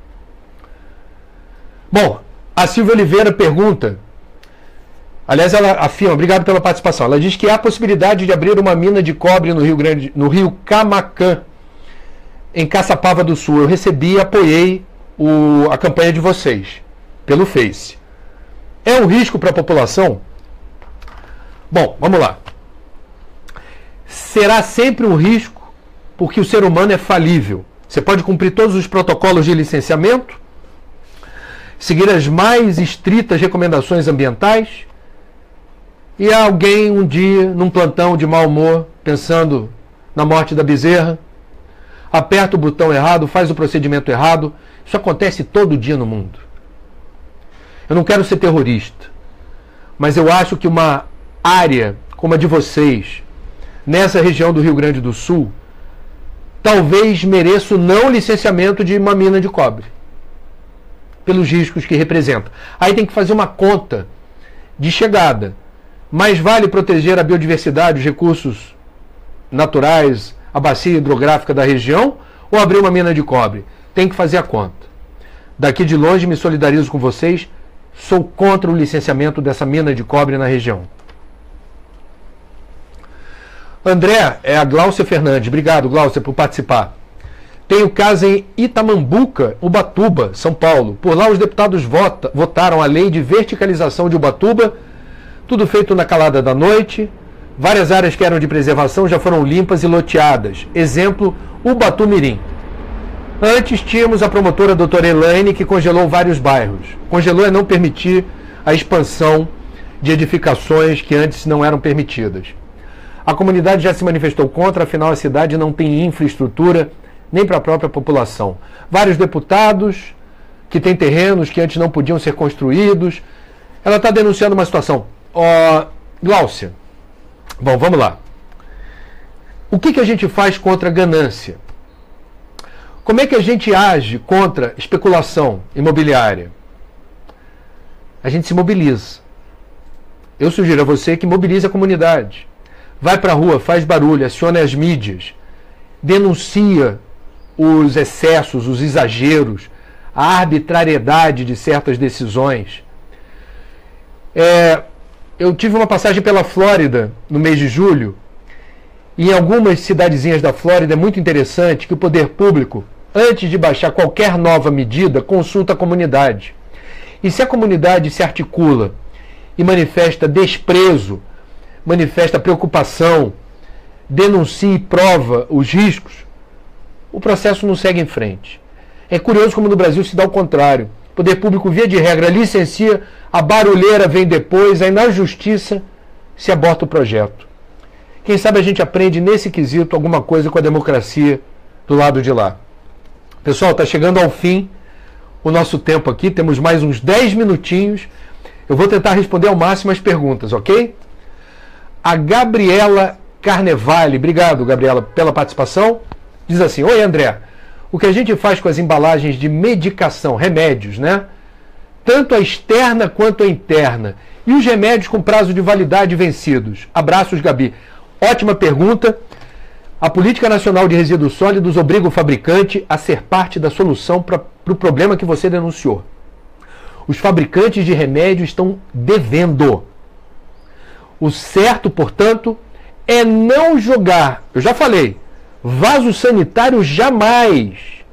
Bom, a Silvia Oliveira pergunta, aliás, ela afirma, obrigado pela participação, ela diz que há a possibilidade de abrir uma mina de cobre no Rio Grande, no Rio Camaquã, em Caçapava do Sul. Eu recebi e apoiei o, a campanha de vocês pelo Face. É um risco para a população? Bom, vamos lá. Será sempre um risco porque o ser humano é falível. Você pode cumprir todos os protocolos de licenciamento, seguir as mais estritas recomendações ambientais, e alguém um dia, num plantão de mau humor, pensando na morte da bezerra, aperta o botão errado, faz o procedimento errado. Isso acontece todo dia no mundo. Eu não quero ser terrorista, mas eu acho que uma área como a de vocês, nessa região do Rio Grande do Sul, talvez mereça o não licenciamento de uma mina de cobre, pelos riscos que representa. Aí tem que fazer uma conta de chegada. Mais vale proteger a biodiversidade, os recursos naturais, a bacia hidrográfica da região, ou abrir uma mina de cobre? Tem que fazer a conta. Daqui de longe me solidarizo com vocês, sou contra o licenciamento dessa mina de cobre na região. André, é a Gláucia Fernandes. Obrigado, Gláucia, por participar. Tem o caso em Itamambuca, Ubatuba, São Paulo. Por lá os deputados vota, votaram a lei de verticalização de Ubatuba, tudo feito na calada da noite. Várias áreas que eram de preservação já foram limpas e loteadas. Exemplo, Ubatumirim. Antes tínhamos a promotora doutora Elaine, que congelou vários bairros. Congelou é não permitir a expansão de edificações que antes não eram permitidas. A comunidade já se manifestou contra, afinal a cidade não tem infraestrutura nem para a própria população. Vários deputados que têm terrenos que antes não podiam ser construídos. Ela está denunciando uma situação. Ó, Gláucia, bom, vamos lá. O que, que a gente faz contra a ganância? Como é que a gente age contra especulação imobiliária? A gente se mobiliza. Eu sugiro a você que mobilize a comunidade. Vai para a rua, faz barulho, acione as mídias, denuncia os excessos, os exageros, a arbitrariedade de certas decisões. É, eu tive uma passagem pela Flórida no mês de julho, e em algumas cidadezinhas da Flórida é muito interessante que o poder público, antes de baixar qualquer nova medida, consulta a comunidade. E se a comunidade se articula e manifesta desprezo, manifesta preocupação, denuncia e prova os riscos, o processo não segue em frente. É curioso como no Brasil se dá o contrário. O poder público, via de regra, licencia, a barulheira vem depois, aí na justiça se aborta o projeto. Quem sabe a gente aprende nesse quesito alguma coisa com a democracia do lado de lá. Pessoal, está chegando ao fim o nosso tempo aqui, temos mais uns dez minutinhos. Eu vou tentar responder ao máximo as perguntas, ok? A Gabriela Carnevale, obrigado, Gabriela, pela participação, diz assim: oi, André, o que a gente faz com as embalagens de medicação, remédios, né? Tanto a externa quanto a interna, e os remédios com prazo de validade vencidos? Abraços, Gabi. Ótima pergunta. A Política Nacional de Resíduos Sólidos obriga o fabricante a ser parte da solução para o pro problema que você denunciou. Os fabricantes de remédios estão devendo. O certo, portanto, é não jogar, eu já falei, vaso sanitário jamais.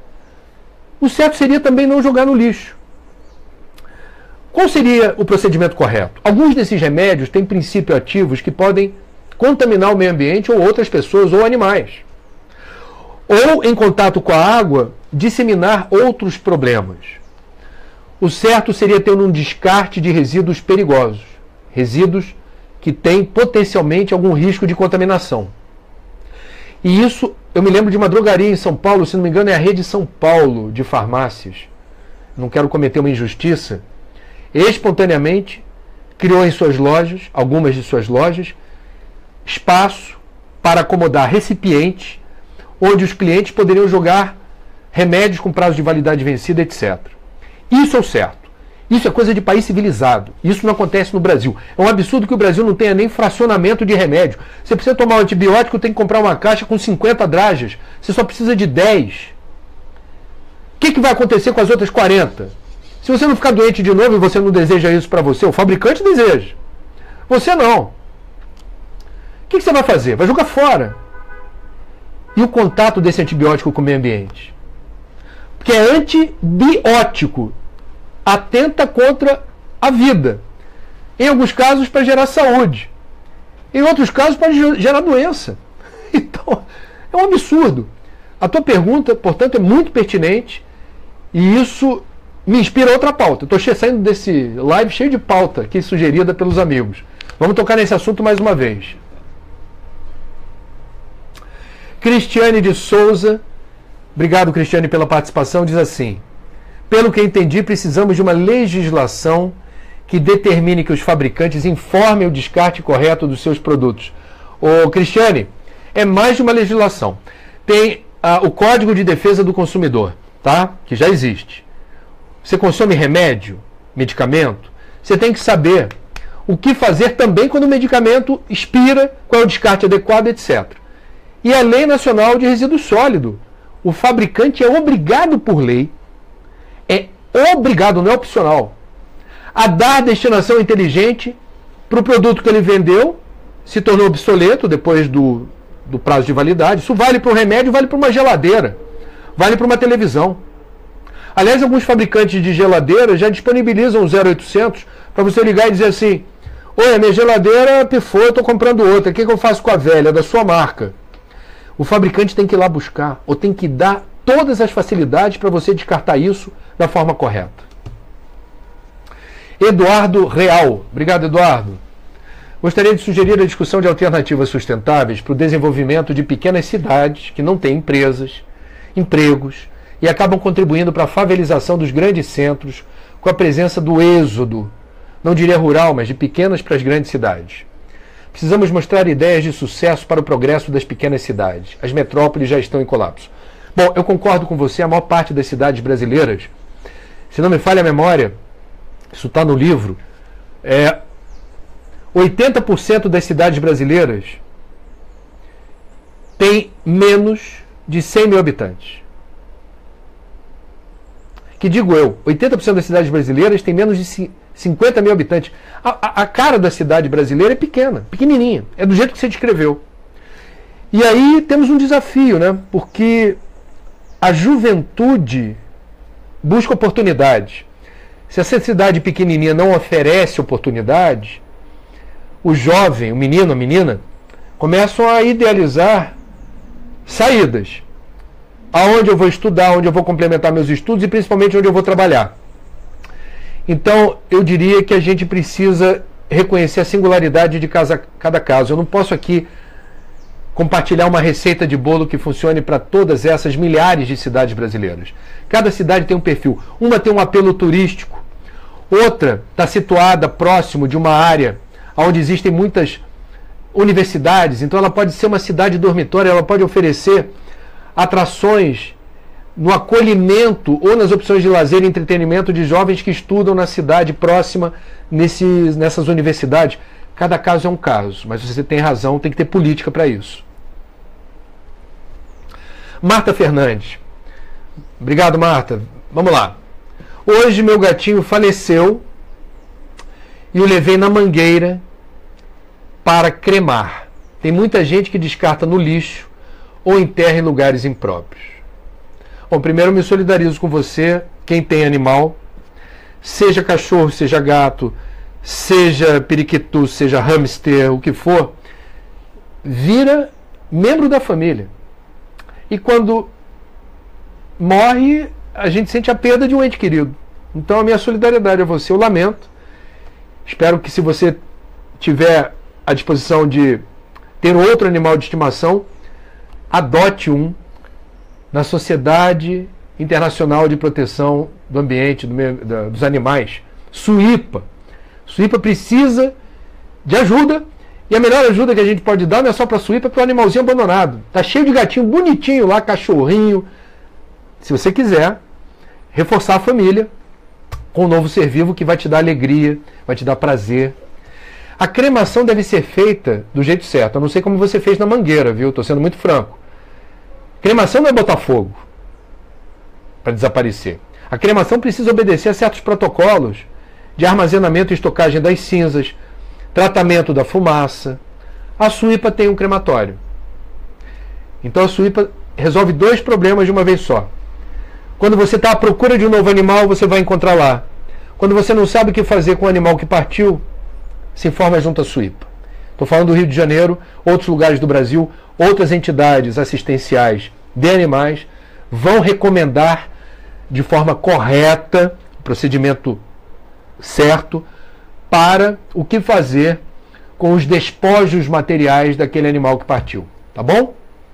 O certo seria também não jogar no lixo. Qual seria o procedimento correto? Alguns desses remédios têm princípios ativos que podem contaminar o meio ambiente ou outras pessoas ou animais. Ou, em contato com a água, disseminar outros problemas. O certo seria ter um descarte de resíduos perigosos. Resíduos que têm potencialmente algum risco de contaminação. E isso, eu me lembro de uma drogaria em São Paulo, se não me engano é a Rede São Paulo de farmácias, não quero cometer uma injustiça, espontaneamente criou em suas lojas, algumas de suas lojas, espaço para acomodar recipientes onde os clientes poderiam jogar remédios com prazo de validade vencida, etcétera. Isso é o certo. Isso é coisa de país civilizado. Isso não acontece no Brasil. É um absurdo que o Brasil não tenha nem fracionamento de remédio. Você precisa tomar um antibiótico, tem que comprar uma caixa com cinquenta dragas. Você só precisa de dez. O que, que vai acontecer com as outras quarenta? Se você não ficar doente de novo e você não deseja isso para você, o fabricante deseja. Você não. O que, que você vai fazer? Vai jogar fora. E o contato desse antibiótico com o meio ambiente? Porque é antibiótico. Atenta contra a vida. Em alguns casos para gerar saúde. Em outros casos pode gerar doença. Então, é um absurdo. A tua pergunta, portanto, é muito pertinente e isso me inspira outra pauta. Estou saindo desse live cheio de pauta aqui sugerida pelos amigos. Vamos tocar nesse assunto mais uma vez. Cristiane de Souza, obrigado, Cristiane, pela participação, diz assim: pelo que entendi, precisamos de uma legislação que determine que os fabricantes informem o descarte correto dos seus produtos. Ô, Cristiane, é mais de uma legislação. Tem ah, o Código de Defesa do Consumidor, tá? Que já existe. Você consome remédio, medicamento, você tem que saber o que fazer também quando o medicamento expira, qual é o descarte adequado, etcétera. E a Lei Nacional de Resíduos Sólidos. O fabricante é obrigado por lei, é obrigado, não é opcional, a dar destinação inteligente para o produto que ele vendeu, se tornou obsoleto depois do, do prazo de validade. Isso vale para um remédio, vale para uma geladeira, vale para uma televisão. Aliás, alguns fabricantes de geladeira já disponibilizam o zero oitocentos para você ligar e dizer assim: oi, a minha geladeira pifou, eu estou comprando outra, o que, que eu faço com a velha, da sua marca? O fabricante tem que ir lá buscar, ou tem que dar todas as facilidades para você descartar isso da forma correta. Eduardo Real. Obrigado, Eduardo. Gostaria de sugerir a discussão de alternativas sustentáveis para o desenvolvimento de pequenas cidades que não têm empresas, empregos e acabam contribuindo para a favelização dos grandes centros com a presença do êxodo, não diria rural, mas de pequenas para as grandes cidades. Precisamos mostrar ideias de sucesso para o progresso das pequenas cidades. As metrópoles já estão em colapso. Bom, eu concordo com você, a maior parte das cidades brasileiras, se não me falha a memória, isso está no livro, é, oitenta por cento das cidades brasileiras tem menos de cem mil habitantes. Que digo eu, oitenta por cento das cidades brasileiras tem menos de cinquenta mil habitantes. A, a, a cara da cidade brasileira é pequena, pequenininha. É do jeito que você descreveu. E aí temos um desafio, né? Porque a juventude busca oportunidades. Se essa cidade pequenininha não oferece oportunidades, o jovem, o menino, a menina, começam a idealizar saídas. Aonde eu vou estudar, onde eu vou complementar meus estudos e principalmente onde eu vou trabalhar. Então, eu diria que a gente precisa reconhecer a singularidade de casa, cada caso. Eu não posso aqui compartilhar uma receita de bolo que funcione para todas essas milhares de cidades brasileiras. Cada cidade tem um perfil. Uma tem um apelo turístico, outra está situada próximo de uma área onde existem muitas universidades, então ela pode ser uma cidade dormitória, ela pode oferecer atrações no acolhimento ou nas opções de lazer e entretenimento de jovens que estudam na cidade próxima nesse, nessas universidades. Cada caso é um caso, mas você tem razão, tem que ter política para isso. Marta Fernandes. Obrigado, Marta. Vamos lá. Hoje meu gatinho faleceu e o levei na mangueira para cremar. Tem muita gente que descarta no lixo ou enterra em lugares impróprios. Bom, primeiro eu me solidarizo com você, quem tem animal, seja cachorro, seja gato, seja periquitu, seja hamster, o que for, vira membro da família. E quando morre, a gente sente a perda de um ente querido. Então a minha solidariedade a você, eu lamento. Espero que, se você tiver à disposição de ter outro animal de estimação, adote um na Sociedade Internacional de Proteção do Ambiente, do meio, da, dos Animais, SUIPA. SUIPA precisa de ajuda, e a melhor ajuda que a gente pode dar não é só para a SUIPA, é para o animalzinho abandonado. Está cheio de gatinho bonitinho lá, cachorrinho. Se você quiser reforçar a família com um novo ser vivo que vai te dar alegria, vai te dar prazer. A cremação deve ser feita do jeito certo. Eu não sei como você fez na mangueira, viu? Estou sendo muito franco. Cremação não é botar fogo para desaparecer. A cremação precisa obedecer a certos protocolos de armazenamento e estocagem das cinzas, tratamento da fumaça. A SUIPA tem um crematório. Então a SUIPA resolve dois problemas de uma vez só. Quando você está à procura de um novo animal, você vai encontrar lá. Quando você não sabe o que fazer com o animal que partiu, se informa junto à SUIPA. Estou falando do Rio de Janeiro, outros lugares do Brasil, outras entidades assistenciais de animais vão recomendar de forma correta, o procedimento certo, para o que fazer com os despojos materiais daquele animal que partiu. Tá bom?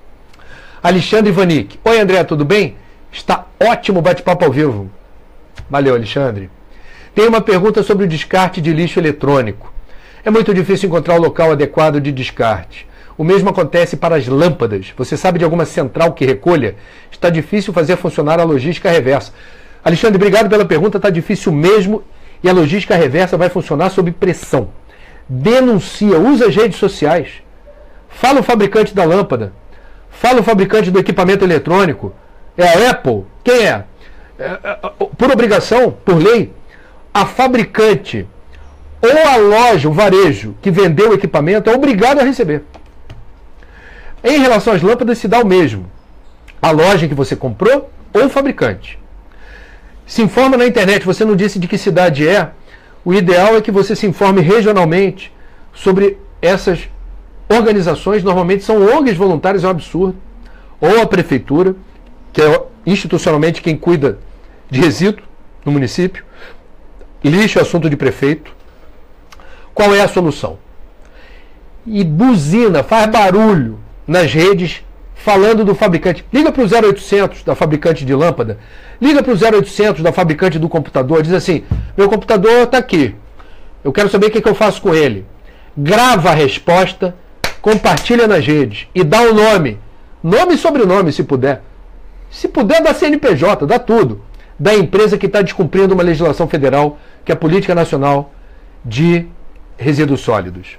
Alexandre Vanik. Oi, André, tudo bem? Está ótimo o bate-papo ao vivo. Valeu, Alexandre. Tem uma pergunta sobre o descarte de lixo eletrônico. É muito difícil encontrar o local adequado de descarte. O mesmo acontece para as lâmpadas. Você sabe de alguma central que recolha? Está difícil fazer funcionar a logística reversa. Alexandre, obrigado pela pergunta. Está difícil mesmo e a logística reversa vai funcionar sob pressão. Denuncia, usa as redes sociais. Fala o fabricante da lâmpada. Fala o fabricante do equipamento eletrônico. É a Apple? Quem é? é, é por obrigação, por lei, a fabricante ou a loja, o varejo que vendeu o equipamento é obrigado a receber. Em relação às lâmpadas se dá o mesmo. a loja em que você comprou ou o fabricante. Se informa na internet, você não disse de que cidade é, o ideal é que você se informe regionalmente sobre essas organizações, normalmente são O N Gs voluntárias, é um absurdo, ou a prefeitura, que é institucionalmente quem cuida de resíduo no município, lixo é assunto de prefeito. Qual é a solução? E buzina, faz barulho nas redes falando do fabricante. Liga para o zero oitocentos da fabricante de lâmpada, liga para o zero oitocentos da fabricante do computador, diz assim, meu computador está aqui, eu quero saber o que, é que eu faço com ele. Grava a resposta, compartilha nas redes e dá o nome, nome e sobrenome se puder. Se puder, dá C N P J, dá tudo. Da empresa que está descumprindo uma legislação federal, que é a Política Nacional de Resíduos Sólidos.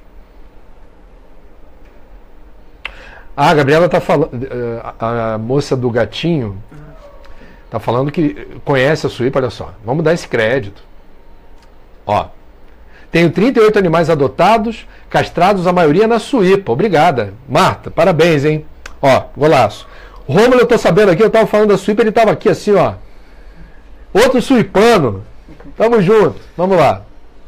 Ah, a Gabriela está falando, a moça do gatinho está falando que conhece a Suípa, olha só. Vamos dar esse crédito. Ó, tenho trinta e oito animais adotados, castrados, a maioria na Suípa. Obrigada, Marta, parabéns, hein? Ó, golaço. Rômulo, eu tô sabendo aqui, eu tava falando da Suípa, ele tava aqui assim, ó. Outro suipano. Tamo junto, vamos lá.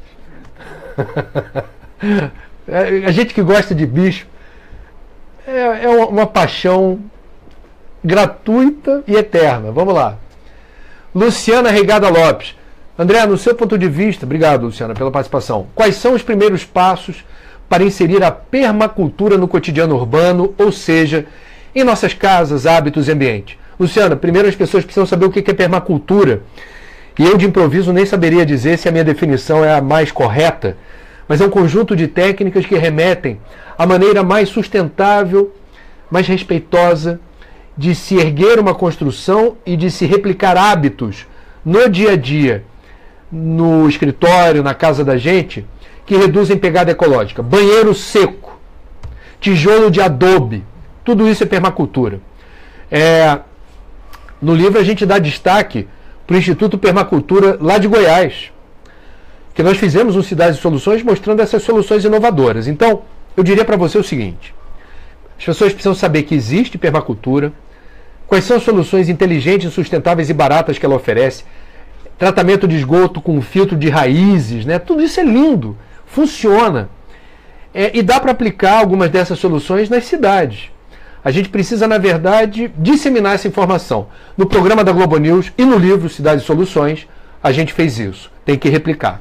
A gente que gosta de bicho é, é uma paixão gratuita e eterna. Vamos lá. Luciana Regada Lopes. André, no seu ponto de vista, obrigado, Luciana, pela participação. Quais são os primeiros passos para inserir a permacultura no cotidiano urbano, ou seja, em nossas casas, hábitos e ambiente? Luciana, primeiro as pessoas precisam saber o que é permacultura. E eu, de improviso, nem saberia dizer se a minha definição é a mais correta, mas é um conjunto de técnicas que remetem à maneira mais sustentável, mais respeitosa de se erguer uma construção e de se replicar hábitos no dia a dia, no escritório, na casa da gente, que reduzem pegada ecológica. Banheiro seco, tijolo de adobe, tudo isso é permacultura. É, no livro a gente dá destaque para o Instituto Permacultura lá de Goiás, que nós fizemos um Cidades e Soluções mostrando essas soluções inovadoras. Então, eu diria para você o seguinte, as pessoas precisam saber que existe permacultura, quais são as soluções inteligentes, sustentáveis e baratas que ela oferece, tratamento de esgoto com filtro de raízes, né? Tudo isso é lindo, funciona. É, e dá para aplicar algumas dessas soluções nas cidades. A gente precisa, na verdade, disseminar essa informação. No programa da Globo News e no livro Cidades e Soluções, a gente fez isso. Tem que replicar.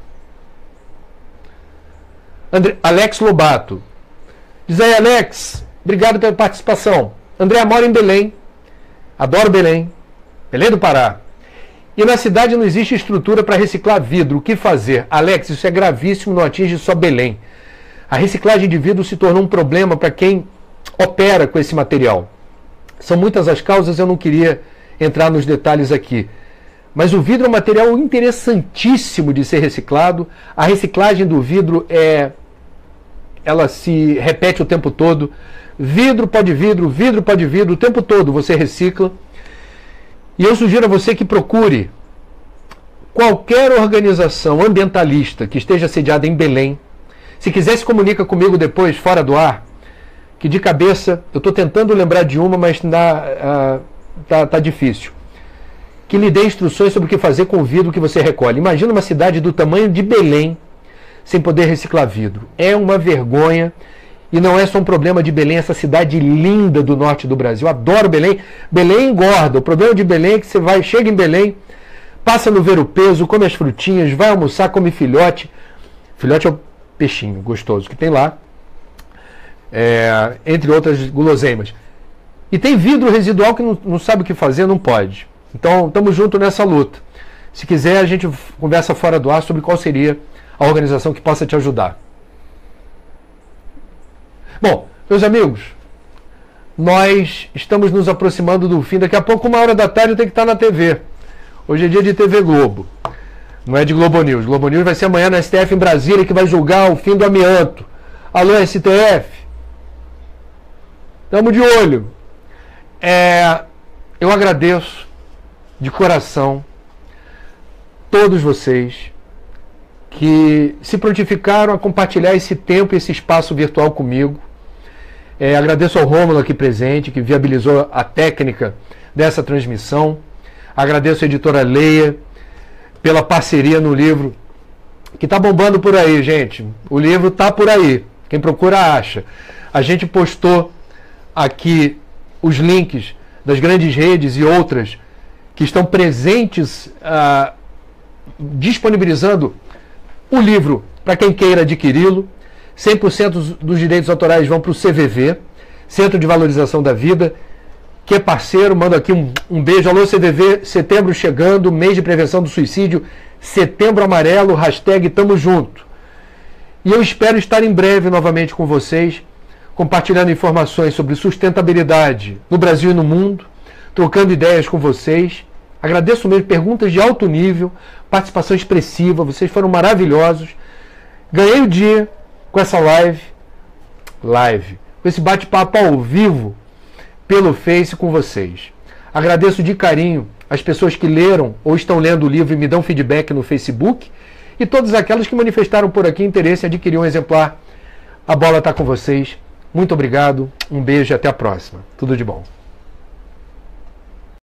André, Alex Lobato. Diz aí, Alex, obrigado pela participação. André mora em Belém. Adoro Belém. Belém do Pará. E na cidade não existe estrutura para reciclar vidro. O que fazer? Alex, isso é gravíssimo, não atinge só Belém. A reciclagem de vidro se tornou um problema para quem opera com esse material. São muitas as causas, eu não queria entrar nos detalhes aqui. Mas o vidro é um material interessantíssimo de ser reciclado. A reciclagem do vidro é, ela se repete o tempo todo. Vidro pode vidro, vidro pode vidro, o tempo todo você recicla. E eu sugiro a você que procure qualquer organização ambientalista que esteja sediada em Belém. Se quiser, se comunica comigo depois, fora do ar, que de cabeça, eu estou tentando lembrar de uma, mas está uh, tá difícil. Que lhe dê instruções sobre o que fazer com o vidro que você recolhe. Imagina uma cidade do tamanho de Belém sem poder reciclar vidro. É uma vergonha. E não é só um problema de Belém, essa cidade linda do norte do Brasil. Eu adoro Belém. Belém engorda. O problema de Belém é que você vai, chega em Belém, passa no Ver o Peso, come as frutinhas, vai almoçar, come filhote. Filhote é o peixinho gostoso que tem lá. É, entre outras guloseimas. E tem vidro residual que não, não sabe o que fazer, não pode. Então, estamos juntos nessa luta. Se quiser, a gente conversa fora do ar sobre qual seria a organização que possa te ajudar. Bom, meus amigos, nós estamos nos aproximando do fim. Daqui a pouco, uma hora da tarde, eu tenho que estar na T V. Hoje é dia de T V Globo. Não é de Globo News. Globo News vai ser amanhã na S T F em Brasília, que vai julgar o fim do amianto. Alô, S T F. Estamos de olho. É, eu agradeço de coração todos vocês que se prontificaram a compartilhar esse tempo, esse espaço virtual comigo. É, agradeço ao Rômulo aqui presente, que viabilizou a técnica dessa transmissão. Agradeço a editora Leia pela parceria no livro, que está bombando por aí, gente. O livro está por aí. Quem procura acha. A gente postou aqui os links das grandes redes e outras que estão presentes, ah, disponibilizando o livro para quem queira adquiri-lo. cem por cento dos direitos autorais vão para o C V V, Centro de Valorização da Vida, que é parceiro. Mando aqui um, um beijo. Alô, C V V, setembro chegando, mês de prevenção do suicídio, setembro amarelo, hashtag tamo junto. E eu espero estar em breve novamente com vocês, compartilhando informações sobre sustentabilidade no Brasil e no mundo, trocando ideias com vocês. Agradeço mesmo, perguntas de alto nível, participação expressiva, vocês foram maravilhosos. Ganhei o dia com essa live, live, com esse bate-papo ao vivo pelo Face com vocês. Agradeço de carinho as pessoas que leram ou estão lendo o livro e me dão feedback no Facebook, e todas aquelas que manifestaram por aqui interesse em adquirir um exemplar. A bola está com vocês. Muito obrigado, um beijo e até a próxima. Tudo de bom.